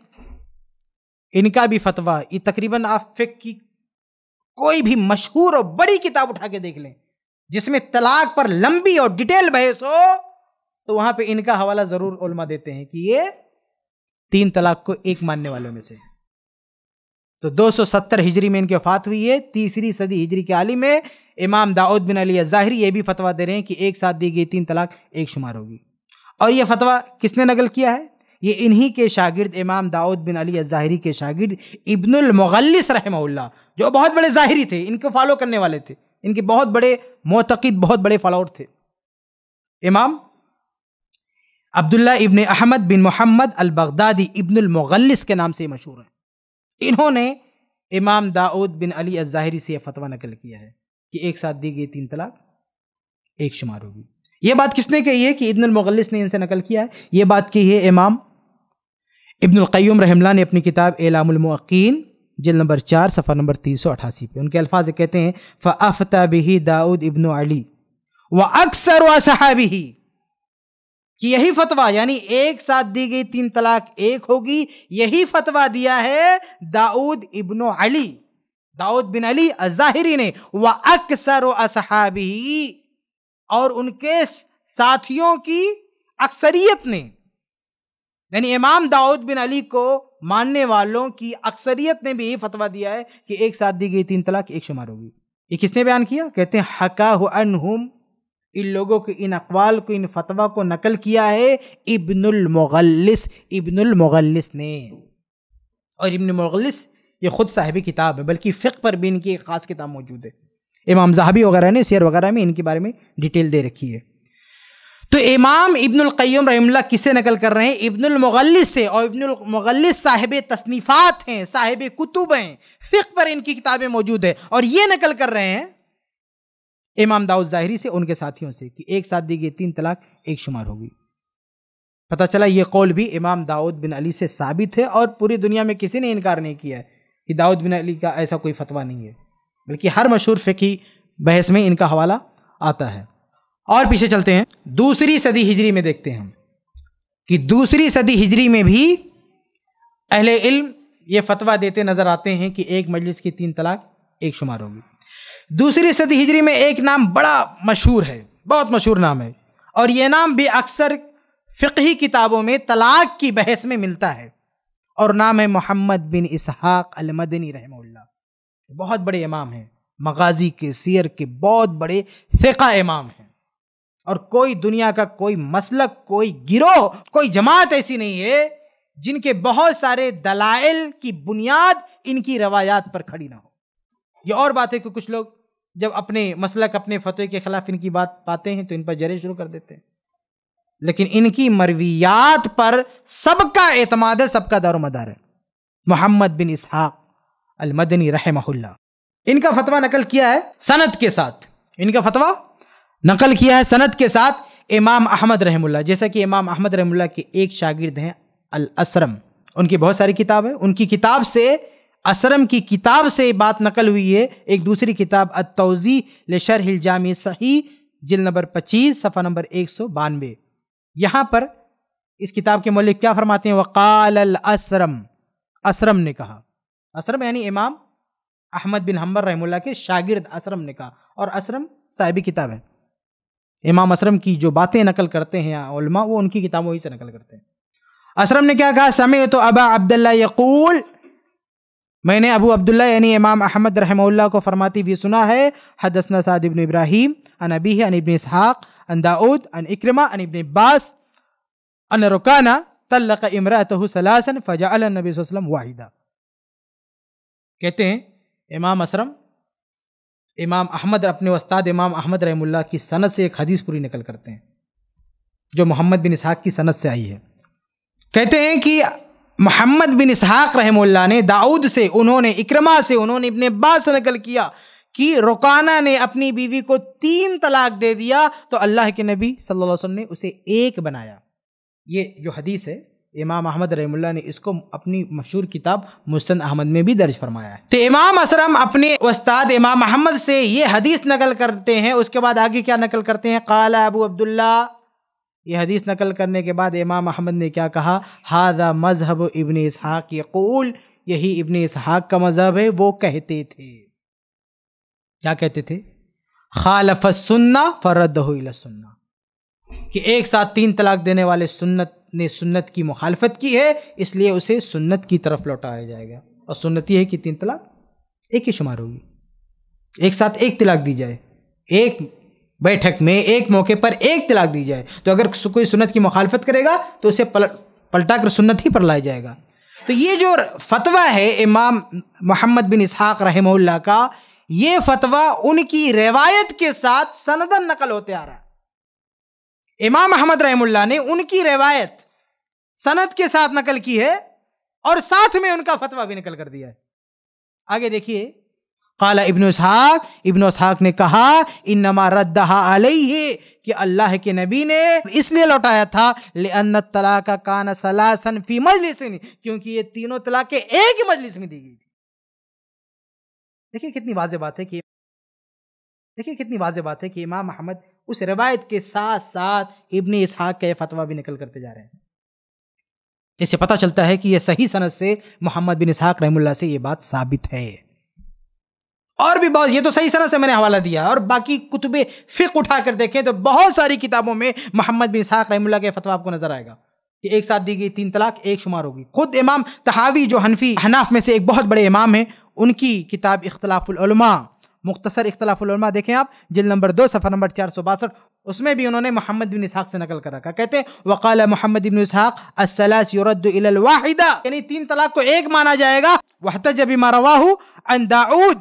ان کا بھی فتویٰ، یہ تقریباً آپ فقہ کی کوئی بھی مشہور اور بڑی کتاب اٹھا کے دیکھ لیں جس میں طلاق پر لمبی اور ڈیٹیل بحث ہو، تو وہاں پہ ان کا حوالہ ضرور علماء دیتے ہیں کہ یہ تین طلاق کو ایک ماننے والوں میں سے۔ تو دو سو ستر ہجری میں ان کی وفات ہوئی ہے، تیسری صدی ہجری کے عالم میں امام داؤد بن علی الظاہری یہ بھی فتویٰ دے رہے ہیں کہ ایک ساتھ دی گئی تین طلاق ایک شمار ہوگی۔ اور یہ فتویٰ کس نے نقل کیا ہے؟ یہ انہی کے شاگرد امام داؤد بن علی الظاہری کے شاگرد ابن المغلس رحمہ اللہ، جو بہت بڑے ظاہری تھے، ان کو فالو کرنے والے تھے، ان کے بہت بڑے معتقد، بہت بڑے فالوور تھے۔ امام عبداللہ ابن احمد بن محمد البغدادی ابن المغلس کے نام سے مشہور ہیں۔ انہوں نے امام داؤد بن علی الظاہری سے یہ فتویٰ نقل کیا ہے کہ ایک ساتھ دی گئی تین طلاق ایک شمار ہوگی۔ یہ بات کس نے کہی ہے؟ کہ ابن المغلس نے ان سے نقل کیا ہے۔ یہ بات کہی ہے امام ابن القیم رحمہ اللہ نے اپنی کتاب اعلام الموقعین جلد نمبر چار صفحہ نمبر تین سو اٹھاسی پہ۔ ان کے الفاظ کہتے ہیں فَأَفْتَى بِهِ داؤد ابن علی وَأَكْثَرُ أَصْحَابِهِ، کہ یہی فتویٰ، یعنی ایک ساتھ دی گئی تین طلاق ایک ہوگی، یہی فتویٰ دیا ہے داؤد ابن علی، داؤد بن علی الظاہری نے، وَأَكْثَرُ أَصْحَابِهِ، اور ان کے ساتھیوں کی اکثریت نے، یعنی امام داؤد بن علی کو ماننے والوں کی اکثریت نے بھی یہی فتویٰ دیا ہے کہ ایک ساتھ دی گئی تین طلاق ایک شمار ہوگی۔ یہ کس نے بیان کیا؟ کہتے ہیں حَكَاهُ عَنْهُمْ، ان لوگوں کے ان اقوال کو، ان فتویٰ کو نقل کیا ہے ابن المغلس، ابن المغلس نے۔ اور ابن المغلس یہ خود صاحب کتاب ہے، بلکہ فقہ پر بھی ان کی ایک خاص کتاب موجود ہے، امام ذہبی وغیرہ نے سیر وغیرہ میں ان کے بارے میں ڈیٹیل دے رکھی ہے۔ تو امام ابن القیم رحمہ اللہ کس سے نقل کر رہے ہیں؟ ابن المغلس سے، اور ابن المغلس صاحب تصنیفات ہیں، صاحب کتب ہیں، فقہ پر ان کی کتابیں موجود ہیں، اور یہ نقل کر رہے ہیں امام داؤد ظاہری سے، ان کے ساتھیوں سے، کہ ایک ساتھ دی گئی تین طلاق ایک شمار ہوگی۔ پتہ چلا یہ قول بھی امام داؤد بن علی سے ثابت ہے، اور پوری دنیا میں کسی نے انکار نہیں کیا ہے کہ داؤد بن علی کا ایسا کوئی فتویٰ نہیں ہے، بلکہ ہر مشہور فقہی بحث میں ان کا حوالہ آتا ہے۔ اور پیچھے چلتے ہیں، دوسری صدی ہجری میں دیکھتے ہیں کہ دوسری صدی ہجری میں بھی اہل علم یہ فتویٰ دیتے نظر آتے ہیں کہ ایک مجلس کی تین طلاق ایک شمار ہوگی۔ دوسری صدی ہجری میں ایک نام بڑا مشہور ہے، بہت مشہور نام ہے، اور یہ نام بھی اکثر فقہی کتابوں میں طلاق کی بحث میں ملتا ہے، اور نام ہے محمد بن اسحاق المدنی رحمہ اللہ۔ بہت بڑے امام ہیں، مغازی کے، سیر کے بہت بڑے فقہ امام ہیں، اور کوئی دنیا کا کوئی مسلک، کوئی گروہ، کوئی جماعت ایسی نہیں ہے جن کے بہت سارے دلائل کی بنیاد ان کی روایات پر کھڑی نہ ہو۔ یہ اور بات ہے کہ کچھ لوگ جب اپنے مسلک، اپنے فتوے کے خلاف ان کی بات پاتے ہیں تو ان پر جرے شروع کر دیتے ہیں، لیکن ان کی مرویات پر سب کا اعتماد ہے، سب کا دار و مدار ہے۔ محمد بن اسحاق المدنی رحمہ اللہ، ان کا فتویٰ نقل کیا ہے سند کے ساتھ، ان کا فتویٰ نقل کیا ہے سند کے ساتھ امام احمد رحمہ اللہ، جیسا کہ امام احمد رحمہ اللہ کے ایک شاگرد ہیں الاسرم، ان کی بہت ساری کتاب ہے، ان کی کتاب سے، اسرم کی کتاب سے بات نقل ہوئی ہے۔ ایک دوسری کتاب التوضیح لشرح الجامع صحیح جلد نمبر پچیس صفحہ نمبر ایک سو بانوے، یہاں پر اس کتاب کے مؤلف کیا فرماتے ہیں؟ وقال الاسرم، اسرم نے کہا، اسرم یعنی امام احمد بن حنبل رحمہ اللہ کے شاگرد اسرم نے کہا، اور اسرم صاحبی کتاب ہے۔ امام اسرم کی جو باتیں نقل کرتے ہیں علماء، وہ ان کی کتابوں ہی سے نقل کرتے ہیں۔ اسرم نے کیا کہا؟ سمعت ابا عبداللہ یقول، میں نے ابو عبداللہ یعنی امام احمد رحمہ اللہ کو فرماتی بھی سنا ہے، حدثنا سعد بن ابراہیم عن ابیہ عن ابن اسحاق عن داؤد عن اکرمہ عن ابن عباس ان رکانہ طلق امرأته ثلاثا فجعل النبی صلی اللہ علیہ وسلم واحدہ۔ کہتے ہیں امام اسرم امام احمد اپنے استاد امام احمد رحمہ اللہ کی سند سے ایک حدیث پوری نقل کرتے ہیں، جو محمد بن اسحاق کی سند سے آئی ہے. کہتے ہیں کہ محمد بن اسحاق رحمہ اللہ نے داؤد سے، انہوں نے اکرمہ سے، انہوں نے ابن عباس سے نقل کیا کہ رکانہ نے اپنی بیوی کو تین طلاق دے دیا تو اللہ کے نبی صلی اللہ علیہ وسلم نے اسے ایک بنایا. یہ جو حدیث ہے امام احمد رحمہ اللہ نے اس کو اپنی مشہور کتاب مسند احمد میں بھی درج فرمایا ہے. تو امام اسرم اپنے استاد امام محمد سے یہ حدیث نقل کرتے ہیں. اس کے بعد آگے کیا نقل کرتے ہیں؟ قال ابو عبداللہ. یہ حدیث نقل کرنے کے بعد امام احمد نے کیا کہا؟ ھذا مذہب ابن اسحاق یقول. یہی ابن اسحاق کا مذہب ہے. وہ کہتے تھے، کیا کہتے تھے؟ خالف السنہ فردہ الی السنہ، کہ ایک ساتھ تین طلاق دینے والے سنت نے سنت کی مخالفت کی ہے، اس لیے اسے سنت کی طرف لوٹایا جائے گا. اور سنت یہ ہے کہ تین طلاق ایک ہی شمار ہوگی، ایک ساتھ ایک طلاق دی جائے، ایک بیٹھک میں ایک موقع پر ایک طلاق دی جائے. تو اگر کوئی سنت کی مخالفت کرے گا تو اسے پلٹا کر سنت ہی پر لایا جائے گا. تو یہ جو فتویٰ ہے امام محمد بن اسحاق رحمہ اللہ کا، یہ فتویٰ ان کی روایت کے ساتھ سندن نقل ہوتے آ رہا ہے. امام احمد رحمہ اللہ نے ان کی روایت سند کے ساتھ نقل کی ہے اور ساتھ میں ان کا فتویٰ بھی نقل کر دیا ہے. آگے دیکھیے، قال ابن اسحاق، ابن اسحاق نے کہا انما ردھا علیہ، کہ اللہ کے نبی نے اس لیے لوٹایا تھا لأن الطلاق کان ثلاثا فی مجلس، کیونکہ یہ تینوں طلاقیں ایک ہی مجلس میں دی گئی تھی. دیکھیں کتنی واضح بات ہے کہ دیکھیں کتنی واضح بات ہے کہ امام احمد اس روایت کے ساتھ ساتھ ابن اسحاق کا یہ فتویٰ بھی نقل کرتے جا رہے ہیں. اس سے پتہ چلتا ہے کہ یہ صحیح سند سے محمد بن اسحاق رحمہ اللہ سے یہ بات ثابت ہے. اور بھی بہت، یہ تو صحیح سند سے میں نے حوالہ دیا، اور باقی کتب فقہ اٹھا کر دیکھیں تو بہت ساری کتابوں میں محمد بن اسحاق رحمہ اللہ کا فتویٰ آپ کو نظر آئے گا کہ ایک ساتھ دی گئی تین طلاق ایک شمار ہوگی. خود امام طحاوی جو حنفی حناف میں سے ایک بہت بڑے امام ہیں، ان کی کتاب اختلاف العلماء، مختصر اختلاف العلماء، دیکھیں آپ جلد نمبر دو صفحہ نمبر چار سو باسٹھ، اس میں بھی انہوں نے محمد بن اسحاق سے نقل کر رکھا. کہتے ہیں وقال محمد بن اسحاق الثلاث يرد الى الواحدہ، یعنی تین طلاق کو ایک مانا جائے گا. واحتج بما رواه عن داؤد،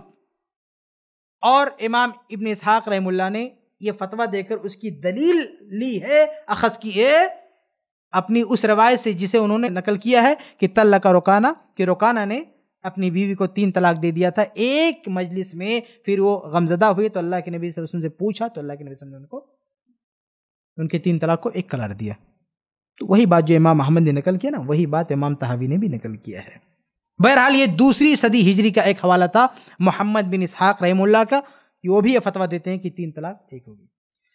اور امام ابن اسحاق رحمہ اللہ نے یہ فتویٰ دے کر اس کی دلیل لی ہے، اخذ کی ہے اپنی اس روایت سے جسے انہوں نے نقل کیا ہے کہ طلق رکانہ، کہ رکانہ نے اپنی بیوی کو تین طلاق دے دیا تھا ایک مجلس میں. پھر وہ غمزدہ ہوئی تو اللہ کے نبی صلی اللہ علیہ وسلم سے پوچھا تو اللہ کے نبی صلی اللہ علیہ وسلم نے ان کو ان کے تین طلاق کو ایک قرار دیا. تو وہی بات جو امام احمد نے نقل کیا نا، وہی بات امام طحاوی نے بھی نقل کیا ہے. بہرحال یہ دوسری صدی ہجری کا ایک حوالہ تھا محمد بن اسحاق رحمہ اللہ کا، کہ وہ بھی یہ فتویٰ دیتے ہیں کہ تین طلاق ایک ہوگی.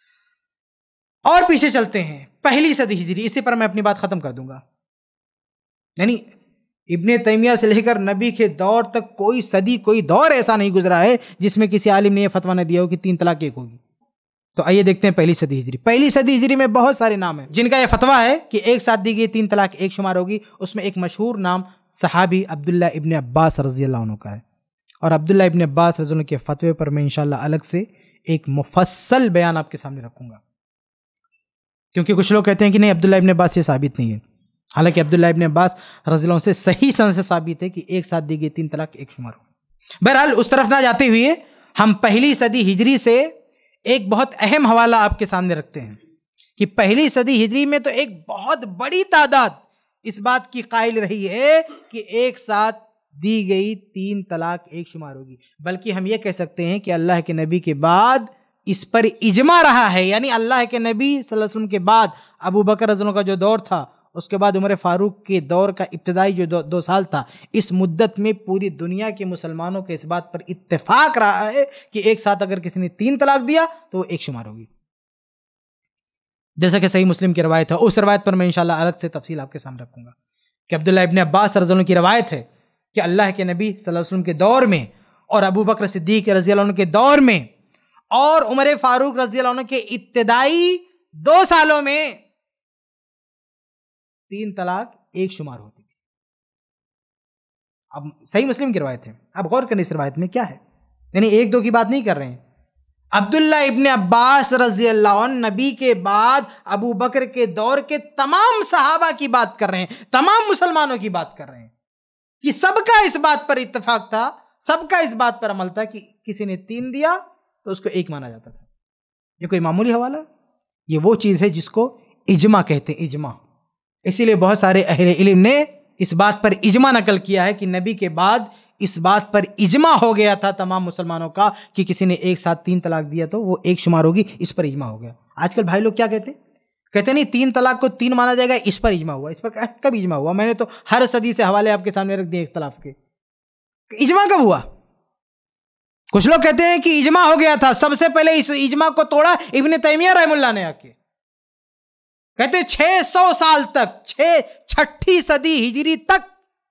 اور پیچھے چلتے ہیں پہلی صدی ہجری، اسی پر میں اپنی بات ختم کر دوں گا. یعنی ابن تیمیہ سے لے کر نبی کے دور تک کوئی صدی، کوئی دور ایسا نہیں گزرا ہے جس میں کسی عالم نے یہ فتویٰ نہ دیا ہو کہ تین طلاق ایک ہوگی. تو آئیے دیکھتے ہیں پہلی صدی ہجری. پہلی صدی ہجری میں بہت سارے نام ہیں جن کا یہ فتویٰ ہے کہ ایک ساتھ دی گئی تین طلاق ایک شمار ہوگی. اس میں ایک مشہور نام صحابی عبداللہ ابن عباس رضی اللہ عنہ کا ہے، اور عبداللہ ابن عباس رضی اللہ عنہ کے فتوے پر میں انشاءاللہ الگ سے ایک مفصل بیان آپ کے سامنے رکھوں گا، کیونکہ کچھ لوگ کہتے ہیں کہ نہیں عبداللہ ابن عباس سے ثابت نہیں ہے، حالانکہ عبداللہ ابن عباس رضی اللہ عنہ سے صحیح سند سے ثابت ہے کہ ایک ساتھ دی گئی تین طلاق ایک شمار ہوگی. بہرحال اس طرف نہ جاتے ہوئے ہم پہلی صدی ہجری سے ایک بہت اہم حوالہ آپ کے سامنے رکھتے ہیں کہ پہلی صدی ہجری میں تو ایک بہت بڑی تعداد اس بات کی قائل رہی ہے کہ ایک ساتھ دی گئی تین طلاق ایک شمار ہوگی. بلکہ ہم یہ کہہ سکتے ہیں کہ اللہ کے نبی کے بعد اس پر اجماع رہا ہے. یعنی اللہ کے نبی صلی اللہ علیہ وسلم کے بعد ابو بکر رضی اللہ عنہ کا جو دور تھا، اس کے بعد عمر فاروق کے دور کا ابتدائی جو دو, دو سال تھا، اس مدت میں پوری دنیا کے مسلمانوں کے اس بات پر اتفاق رہا ہے کہ ایک ساتھ اگر کسی نے تین طلاق دیا تو وہ ایک شمار ہوگی. جیسا کہ صحیح مسلم کی روایت ہے، اس روایت پر میں انشاءاللہ الگ سے تفصیل آپ کے سامنے رکھوں گا کہ عبداللہ ابن عباس رضی اللہ عنہ کی روایت ہے کہ اللہ کے نبی صلی اللہ علیہ وسلم کے دور میں اور ابو بکر صدیق رضی اللہ عنہ کے دور میں اور عمر فاروق رضی اللہ عنہ کے ابتدائی دو سالوں میں تین طلاق ایک شمار ہوتی تھی. اب صحیح مسلم کی روایت ہے، اب غور کریں اس روایت میں کیا ہے، یعنی ایک دو کی بات نہیں کر رہے ہیں. عبداللہ ابن عباس رضی اللہ عنہ نبی کے بعد ابو بکر کے دور کے تمام صحابہ کی بات کر رہے ہیں، تمام مسلمانوں کی بات کر رہے ہیں کہ سب کا اس بات پر اتفاق تھا، سب کا اس بات پر عمل تھا کہ کسی نے تین دیا تو اس کو ایک مانا جاتا تھا. یہ کوئی معمولی حوالہ؟ یہ وہ چیز ہے جس کو اجماع کہتے ہیں، اجماع۔ اسی لیے بہت سارے اہل علم نے اس بات پر اجماع نقل کیا ہے کہ نبی کے بعد اس بات پر اجماع ہو گیا تھا تمام مسلمانوں کا کہ کسی نے ایک ساتھ تین طلاق دیا تو وہ ایک شمار ہوگی، اس پر اجماع ہو گیا۔ آج کل بھائی لوگ کیا کہتے ہیں؟ کہتے نہیں تین طلاق کو تین مانا جائے گا، اس پر اجماع ہوا۔ اس پر کب اجماع ہوا؟ میں نے تو ہر صدی سے حوالے آپ کے سامنے رکھ دیے اختلاف کے، اجماع کب ہوا؟ کچھ لوگ کہتے ہیں کہ اجماع ہو گیا تھا، سب سے پہلے اس اجماع کو توڑا ابن تیمیہ رحم اللہ نے آ کے، کہتے ہیں چھ سو سال تک، چھ چھٹی صدی ہجری تک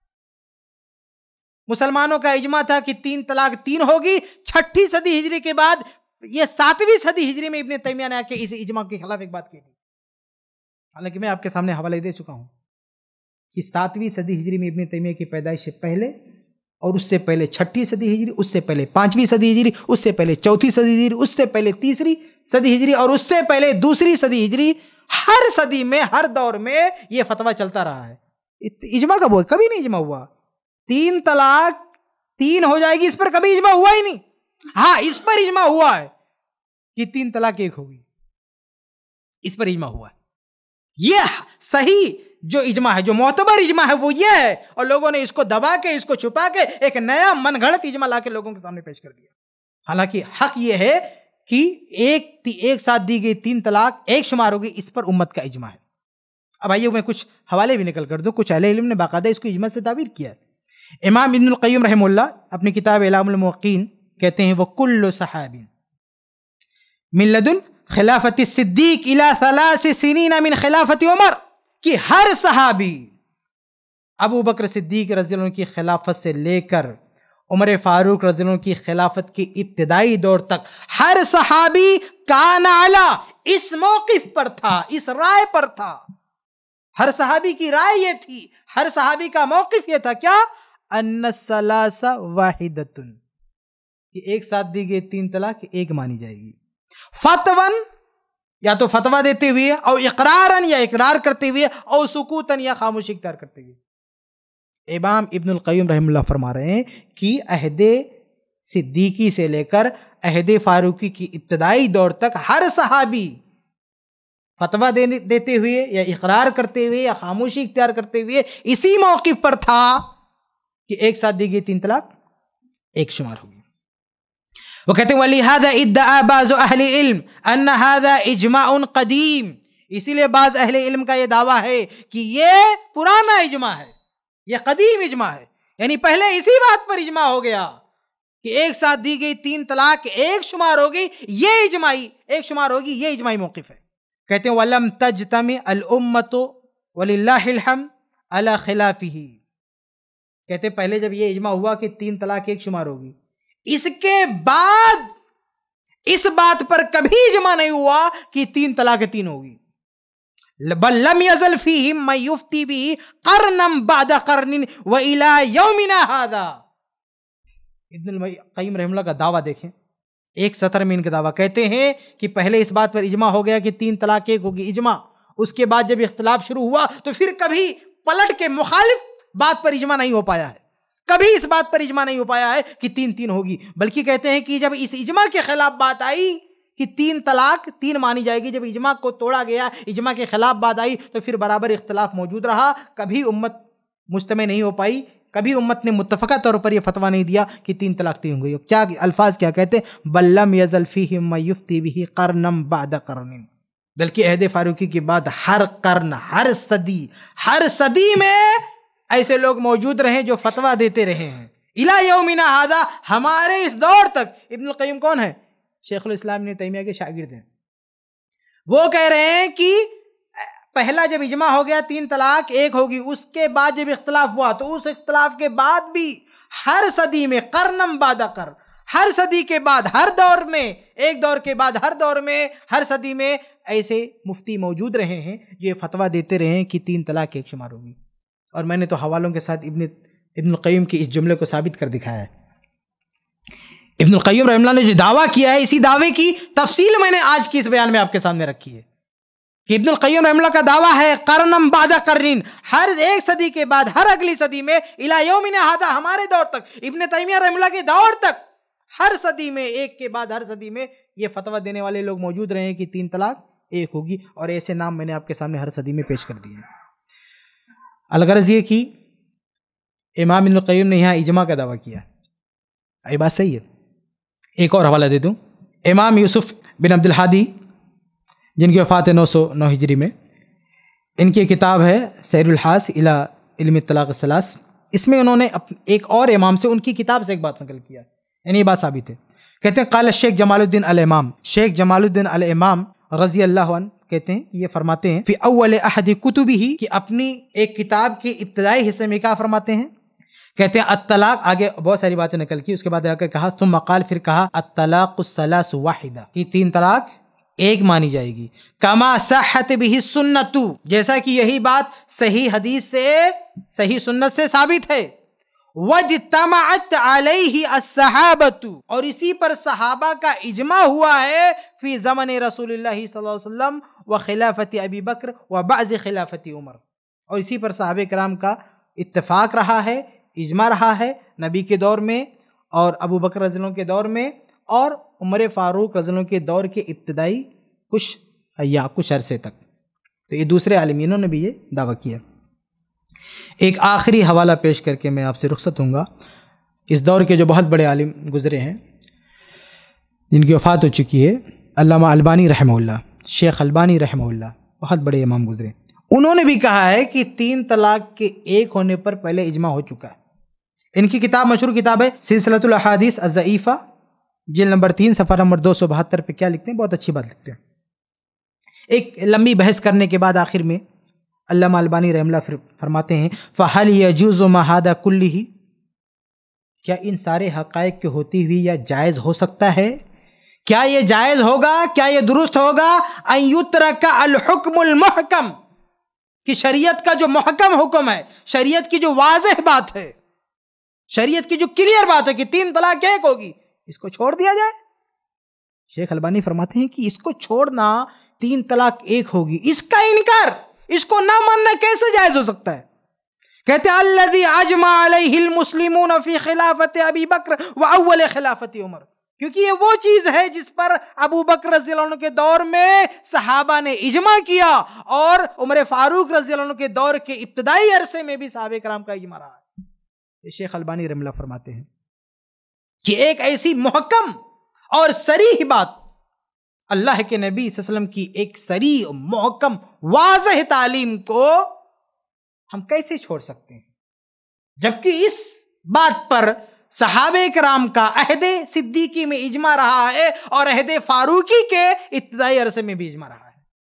مسلمانوں کا اجماع تھا کہ تین طلاق تین ہوگی۔ چھٹی صدی ہجری کے بعد یہ ساتویں صدی ہجری میں ابن تیمیہ نے آ کے اس اجماع کے خلاف ایک بات کہی تھی۔ حالانکہ میں آپ کے سامنے حوالے دے چکا ہوں کہ ساتویں صدی ہجری میں ابن تیمیہ کی پیدائش سے پہلے، اور اس سے پہلے چھٹی صدی ہجری، اس سے پہلے پانچویں صدی ہجری، اس سے پہلے چوتھی صدی ہجری، اس سے پہلے تیسری صدی ہجری، اور اس سے پہلے دوسری صدی ہجری، ہر صدی میں، ہر دور میں یہ فتویٰ چلتا رہا ہے۔ اجماع کب ہوا؟ کبھی نہیں اجماع ہوا۔ تین طلاق تین ہو جائے گی، اس پر کبھی اجماع ہوا ہی نہیں۔ ہاں اس پر اجماع ہوا ہے کہ تین طلاق ایک ہوگی، اس پر اجماع ہوا ہے۔ یہ صحیح جو اجماع ہے، جو معتبر اجماع ہے وہ یہ ہے، اور لوگوں نے اس کو دبا کے، اس کو چھپا کے ایک نیا من گھڑت اجماع لا کے لوگوں کے سامنے پیش کر دیا۔ حالانکہ حق یہ ہے کہ ایک ایک ساتھ دی گئی تین طلاق ایک شمار ہوگی، اس پر امت کا اجماع ہے۔ اب آئیے میں کچھ حوالے بھی نکل کر دوں، کچھ اہل علم نے باقاعدہ اس کو اجماع سے تعبیر کیا ہے۔ امام ابن القیم رحمہ اللہ اپنی کتاب اعلام الموقعین کہتے ہیں وَكُلُّ صَحَابٍ مِن لَدُن خلافت الصدیق الى ثلاث سنین من خلافت عمر، کہ ہر صحابی ابو بکر صدیق رضی اللہ عنہ کی خلافت سے لے کر عمر فاروق رضی اللہ عنہ کی خلافت کی ابتدائی دور تک ہر صحابی کان علی، اس موقف پر تھا، اس رائے پر تھا۔ ہر صحابی کی رائے یہ تھی، ہر صحابی کا موقف یہ تھا، کیا؟ ان الثلاث واحدۃ، کہ ایک ساتھ دی گئی تین طلاق ایک مانی جائے گی۔ فتون، یا تو فتویٰ دیتے ہوئے، اور اقرارن، یا اقرار کرتے ہوئے، اور سکوتن، یا خاموشی اختیار کرتے ہوئے۔ امام ابن القیم رحم اللہ فرما رہے ہیں کہ عہد صدیقی سے لے کر عہد فاروقی کی ابتدائی دور تک ہر صحابی فتویٰ دیتے ہوئے، یا اقرار کرتے ہوئے، یا خاموشی اختیار کرتے ہوئے اسی موقف پر تھا کہ ایک ساتھ دی گئی تین طلاق ایک شمار ہوگی۔ وہ کہتے ہیں وَلِهَذَا ادعا بعض اہل علم ان هذا اجماع قدیم، اسی لیے بعض اہل علم کا یہ دعویٰ ہے کہ یہ پرانا اجماع ہے، یہ قدیم اجماع ہے، یعنی پہلے اسی بات پر اجماع ہو گیا کہ ایک ساتھ دی گئی تین طلاق ایک شمار ہوگی، یہ اجماعی ایک شمار ہوگی، یہ اجماعی موقف ہے۔ کہتے ہیں وَلَمْ تَجْتَمِعْ الْأُمَّةُ وَلِلَّهِ الْحَمْدُ عَلَى خِلَافِهِ، کہتے ہیں پہلے جب یہ اجماع ہوا کہ تین طلاق ایک شمار ہوگی، اس کے بعد اس بات پر کبھی اجماع نہیں ہوا کہ تین طلاق تین ہوگی۔ بل لم يزل فيهم من يفتي به قرنا بعد قرن والى يومنا هذا۔ ابن القیم رحمہ اللہ کا دعویٰ دیکھیں، ایک سطر میں ان کا دعویٰ، کہتے ہیں کہ پہلے اس بات پر اجماع ہو گیا کہ تین طلاق ایک ہوگی، اجماع، اس کے بعد جب اختلاف شروع ہوا تو پھر کبھی پلٹ کے مخالف بات پر اجماع نہیں ہو پایا ہے، کبھی اس بات پر اجماع نہیں ہو پایا ہے کہ تین تین ہوگی، بلکہ کہتے ہیں کہ جب اس اجماع کے خلاف بات آئی کہ تین طلاق تین مانی جائے گی، جب اجماع کو توڑا گیا، اجماع کے خلاف بات آئی تو پھر برابر اختلاف موجود رہا، کبھی امت مجتمع نہیں ہو پائی، کبھی امت نے متفقہ طور پر یہ فتویٰ نہیں دیا کہ تین طلاق تین ہوگی۔ کیا الفاظ کیا کہتے ہیں؟ بل لم یزل فیہم من یفتی بہ قرنا بعد قرن، بلکہ عہد فاروقی کے بعد ہر قرن، ہر صدی، ہر صدی میں ایسے لوگ موجود رہے جو فتویٰ دیتے رہے ہیں، الی یومنا ھذا، ہمارے اس دور تک۔ ابن القیم کون ہے؟ شیخ الاسلام ابن تیمیہ کے شاگرد ہیں۔ وہ کہہ رہے ہیں کہ پہلا جب اجماع ہو گیا تین طلاق ایک ہوگی، اس کے بعد جب اختلاف ہوا تو اس اختلاف کے بعد بھی ہر صدی میں قرنم بعد قرن، ہر صدی کے بعد، ہر دور میں، ایک دور کے بعد ہر دور میں، ہر صدی میں ایسے مفتی موجود رہے ہیں جو یہ فتویٰ دیتے رہے ہیں کہ تین طلاق ایک شمار ہوگی۔ اور میں نے تو حوالوں کے ساتھ ابن ابن القیم کی اس جملے کو ثابت کر دکھایا ہے۔ ابن القیم رحمہ اللہ نے جو دعویٰ کیا ہے، اسی دعوے کی تفصیل میں نے آج کی اس بیان میں آپ کے سامنے رکھی ہے کہ ابن القیم رحمہ اللہ کا دعویٰ ہے قرنم بعد قرن، ہر ایک صدی کے بعد، ہر اگلی صدی میں، الی یومنا ھذا، ہمارے دور تک، ابن تیمیہ رحمہ اللہ کے دور تک، ہر صدی میں، ایک کے بعد ہر صدی میں یہ فتویٰ دینے والے لوگ موجود رہے ہیں کہ تین طلاق ایک ہوگی، اور ایسے نام میں نے آپ کے سامنے ہر صدی میں پیش کر دیے ہیں۔ الغرض یہ کہ امام ابن القیم نے یہاں اجماع کا دعویٰ کیا، یہ بات صحیح ہے۔ ایک اور حوالہ دے دوں، امام یوسف بن عبد الحادی جن کی وفات ہے نو سو نو ہجری میں، ان کی کتاب ہے سیر الحاس الی علم الطلاق الثلاث، اس میں انہوں نے ایک اور امام سے ان کی کتاب سے ایک بات نقل کیا، یعنی یہ بات ثابت ہے۔ کہتے ہیں قال الشیخ جمال الدین الامام، شیخ جمال الدین الامام رضی اللہ عنہ کہتے ہیں، یہ فرماتے ہیں فی اول احد کتبہ، کہ اپنی ایک کتاب کے ابتدائی حصے میں کیا فرماتے ہیں، کہتے ہیں الطلاق، آگے بہت ساری باتیں نقل کی، اس کے بعد آ کے کہا ثم قال، پھر کہا الطلاق الثلاث واحدہ، کہ تین طلاق ایک مانی جائے گی، کما صحت بہ السنۃ، جیسا کہ یہی بات صحیح حدیث سے صحیح سنت سے ثابت ہے، واجتمعت علیہ الصحابۃ، اور اسی پر صحابہ کا اجماع ہوا ہے، فی زمن رسول اللہ صلی اللہ علیہ وسلم وخلافت ابی بکر وبعض خلافت عمر، اور اسی پر صحابہ کرام کا اتفاق رہا ہے، اجماع رہا ہے نبی کے دور میں اور ابو بکر رضی اللہ عنہ کے دور میں اور عمر فاروق رضی اللہ عنہ کے دور کے ابتدائی کچھ یا کچھ عرصے تک۔ تو یہ دوسرے عالمینوں نے بھی یہ دعویٰ کیا۔ ایک آخری حوالہ پیش کر کے میں آپ سے رخصت ہوں گا۔ اس دور کے جو بہت بڑے عالم گزرے ہیں جن کی وفات ہو چکی ہے، علامہ البانی رحمہ اللہ، شیخ البانی رحمہ اللہ، بہت بڑے امام گزرے، انہوں نے بھی کہا ہے کہ تین طلاق کے ایک ہونے پر پہلے اجماع ہو چکا ہے۔ ان کی کتاب مشہور کتاب ہے سلسلۃ الاحادیث الضعیفہ، جلد نمبر تین صفحہ نمبر دو سو بہتر پہ کیا لکھتے ہیں، بہت اچھی بات لکھتے ہیں۔ ایک لمبی بحث کرنے کے بعد آخر میں علامہ البانی رحمہ اللہ فرماتے ہیں فَهَلْ يَجُوزُ مَا هَذَا كُلِّهِ، کیا ان سارے حقائق کے ہوتی ہوئی یا جائز ہو سکتا ہے، کیا یہ جائز ہوگا، کیا یہ درست ہوگا أَن يُتْرَكَ الْحُكْمُ الْمُحْكَمُ، کہ شریعت کا جو محکم حکم ہے، شریعت کی جو واضح بات ہے، شریعت کی جو کلیئر بات ہے کہ تین طلاق ایک ہوگی، اس کو چھوڑ دیا جائے؟ شیخ البانی فرماتے ہیں کہ اس کو چھوڑنا، تین طلاق ایک ہوگی، اس کا انکار، اس کو نہ ماننا کیسے جائز ہو سکتا ہے؟ کہتے ہیں الذی اجمع علیہ المسلمون فی خلافت ابی بکر و اول خلافت عمر، کیونکہ یہ وہ چیز ہے جس پر ابو بکر رضی اللہ عنہ کے دور میں صحابہ نے اجماع کیا، اور عمر فاروق رضی اللہ عنہ کے دور کے ابتدائی عرصے میں بھی صحابہ کرام کا اجماع رہا ہے۔ یہ شیخ البانی رحمہ اللہ فرماتے ہیں کہ ایک ایسی محکم اور صریح بات، اللہ کے نبی صلی اللہ علیہ وسلم کی ایک صریح محکم واضح تعلیم کو ہم کیسے چھوڑ سکتے ہیں، جبکہ اس بات پر صحابہ کرام کا عہد صدیقی میں اجماع رہا ہے اور عہد فاروقی کے ابتدائی عرصے میں بھی اجماع رہا ہے۔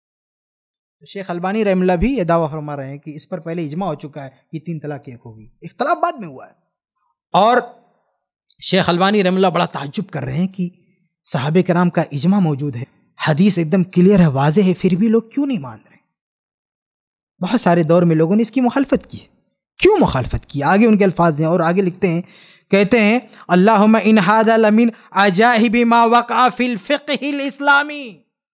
شیخ البانی رحمہ اللہ بھی یہ دعویٰ فرما رہے ہیں کہ اس پر پہلے اجماع ہو چکا ہے کہ تین طلاق ایک ہوگی، اختلاف بعد میں ہوا ہے۔ اور شیخ البانی رحمہ اللہ بڑا تعجب کر رہے ہیں کہ صحابہ کرام کا اجماع موجود ہے، حدیث ایک دم کلیئر ہے، واضح ہے، پھر بھی لوگ کیوں نہیں مان رہے؟ بہت سارے دور میں لوگوں نے اس کی مخالفت کی، کیوں مخالفت کی؟ آگے ان کے الفاظ ہیں اور آگے لکھتے ہیں، کہتے ہیں اللہم ان ھذا لمن عجائب ما وقع فی الفقہ الاسلامی،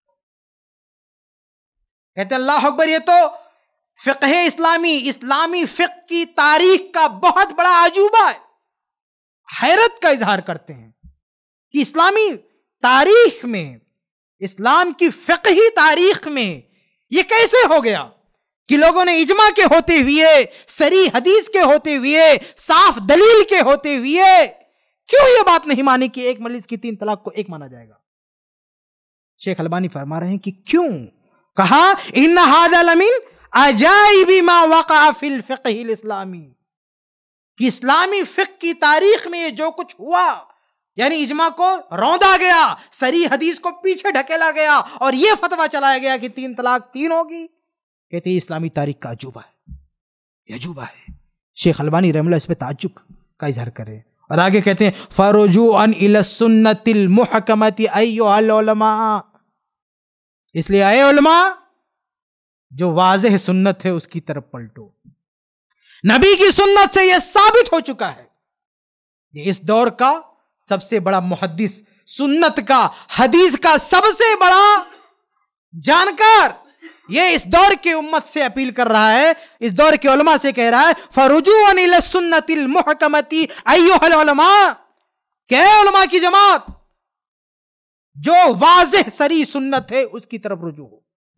کہتے ہیں اللہ اکبر، یہ تو فقہ اسلامی، اسلامی فقہ کی تاریخ کا بہت بڑا عجوبہ ہے۔ حیرت کا اظہار کرتے ہیں کہ اسلامی تاریخ میں، اسلام کی فقہی تاریخ میں یہ کیسے ہو گیا کہ لوگوں نے اجماع کے ہوتے ہوئے، صریح حدیث کے ہوتے ہوئے، صاف دلیل کے ہوتے ہوئے کیوں یہ بات نہیں مانی کہ ایک مجلس کی تین طلاق کو ایک مانا جائے گا؟ شیخ البانی فرما رہے ہیں کہ کیوں؟ کہا ان ھذا لمن عجائب ما وقع فی الفقہ الاسلامی، کہ اسلامی فقہ کی تاریخ میں یہ جو کچھ ہوا، یعنی اجماع کو روندا گیا، صریح حدیث کو پیچھے ڈھکیلا گیا اور یہ فتویٰ چلایا گیا کہ تین طلاق تین ہوگی، کہتے ہیں اسلامی تاریخ کا عجوبہ ہے، یہ عجوبہ ہے۔ شیخ البانی رحمہ اللہ اس پہ تعجب کا اظہار کرے اور آگے کہتے ہیں فرجوعا الی السنۃ المحکمۃ ایھا العلماء، اس لیے اے علماء، جو واضح سنت ہے اس کی طرف پلٹو۔ نبی کی سنت سے یہ ثابت ہو چکا ہے، یہ اس دور کا سب سے بڑا محدث، سنت کا، حدیث کا سب سے بڑا جانکار، یہ اس دور کی امت سے اپیل کر رہا ہے، اس دور کے علماء سے کہہ رہا ہے فرجوعا الی السنۃ المحکمۃ ایھا العلماء، کہ اے علماء کی جماعت، جو واضح صریح سنت ہے اس کی طرف رجوع ہو۔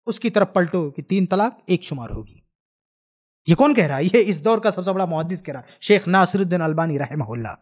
اس کی طرف پلٹو کہ تین طلاق ایک شمار ہوگی. یہ کون کہہ رہا ہے؟ یہ اس دور کا سب سے بڑا محدث کہہ رہا ہے، شیخ ناصر الدین البانی رحمہ اللہ.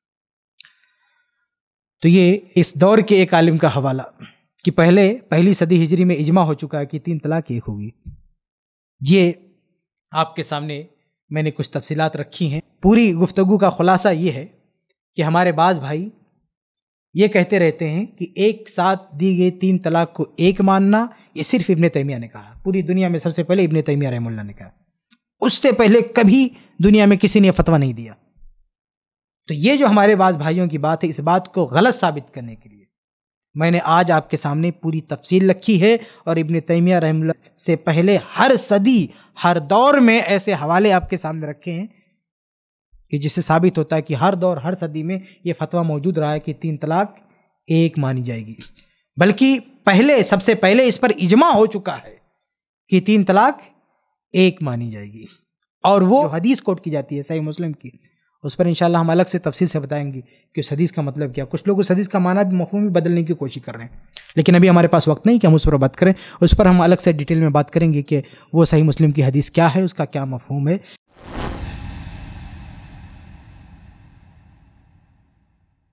تو یہ اس دور کے ایک عالم کا حوالہ کہ پہلے پہلی صدی ہجری میں اجماع ہو چکا ہے کہ تین طلاق ایک ہوگی. یہ آپ کے سامنے میں نے کچھ تفصیلات رکھی ہیں. پوری گفتگو کا خلاصہ یہ ہے کہ ہمارے بعض بھائی یہ کہتے رہتے ہیں کہ ایک ساتھ دی گئی تین طلاق کو ایک ماننا، یہ صرف ابن تیمیہ نے کہا. پوری دنیا میں سب سے پہلے ابن تیمیہ رحمہ اللہ نے کہا، اس سے پہلے کبھی دنیا میں کسی نے فتویٰ نہیں دیا. تو یہ جو ہمارے بعض بھائیوں کی بات ہے، اس بات کو غلط ثابت کرنے کے لیے میں نے آج آپ کے سامنے پوری تفصیل رکھی ہے، اور ابن تیمیہ رحمہ اللہ سے پہلے ہر صدی ہر دور میں ایسے حوالے آپ کے سامنے رکھے ہیں کہ جس سے ثابت ہوتا ہے کہ ہر دور ہر صدی میں یہ فتویٰ موجود رہا ہے کہ تین طلاق ایک مانی جائے گی. بلکہ پہلے سب سے پہلے اس پر اجماع ہو چکا ہے کہ تین طلاق ایک مانی جائے گی. اور وہ حدیث کوٹ کی جاتی ہے صحیح مسلم کی، اس پر انشاءاللہ ہم الگ سے تفصیل سے بتائیں گے کہ اس حدیث کا مطلب کیا. کچھ لوگ اس حدیث کا معنی بھی مفہوم بھی بدلنے کی کوشش کر رہے ہیں، لیکن ابھی ہمارے پاس وقت نہیں کہ ہم اس پر بات کریں. اس پر ہم الگ سے ڈیٹیل میں بات کریں گے کہ وہ صحیح مسلم کی حدیث کیا ہے، اس کا کیا مفہوم ہے.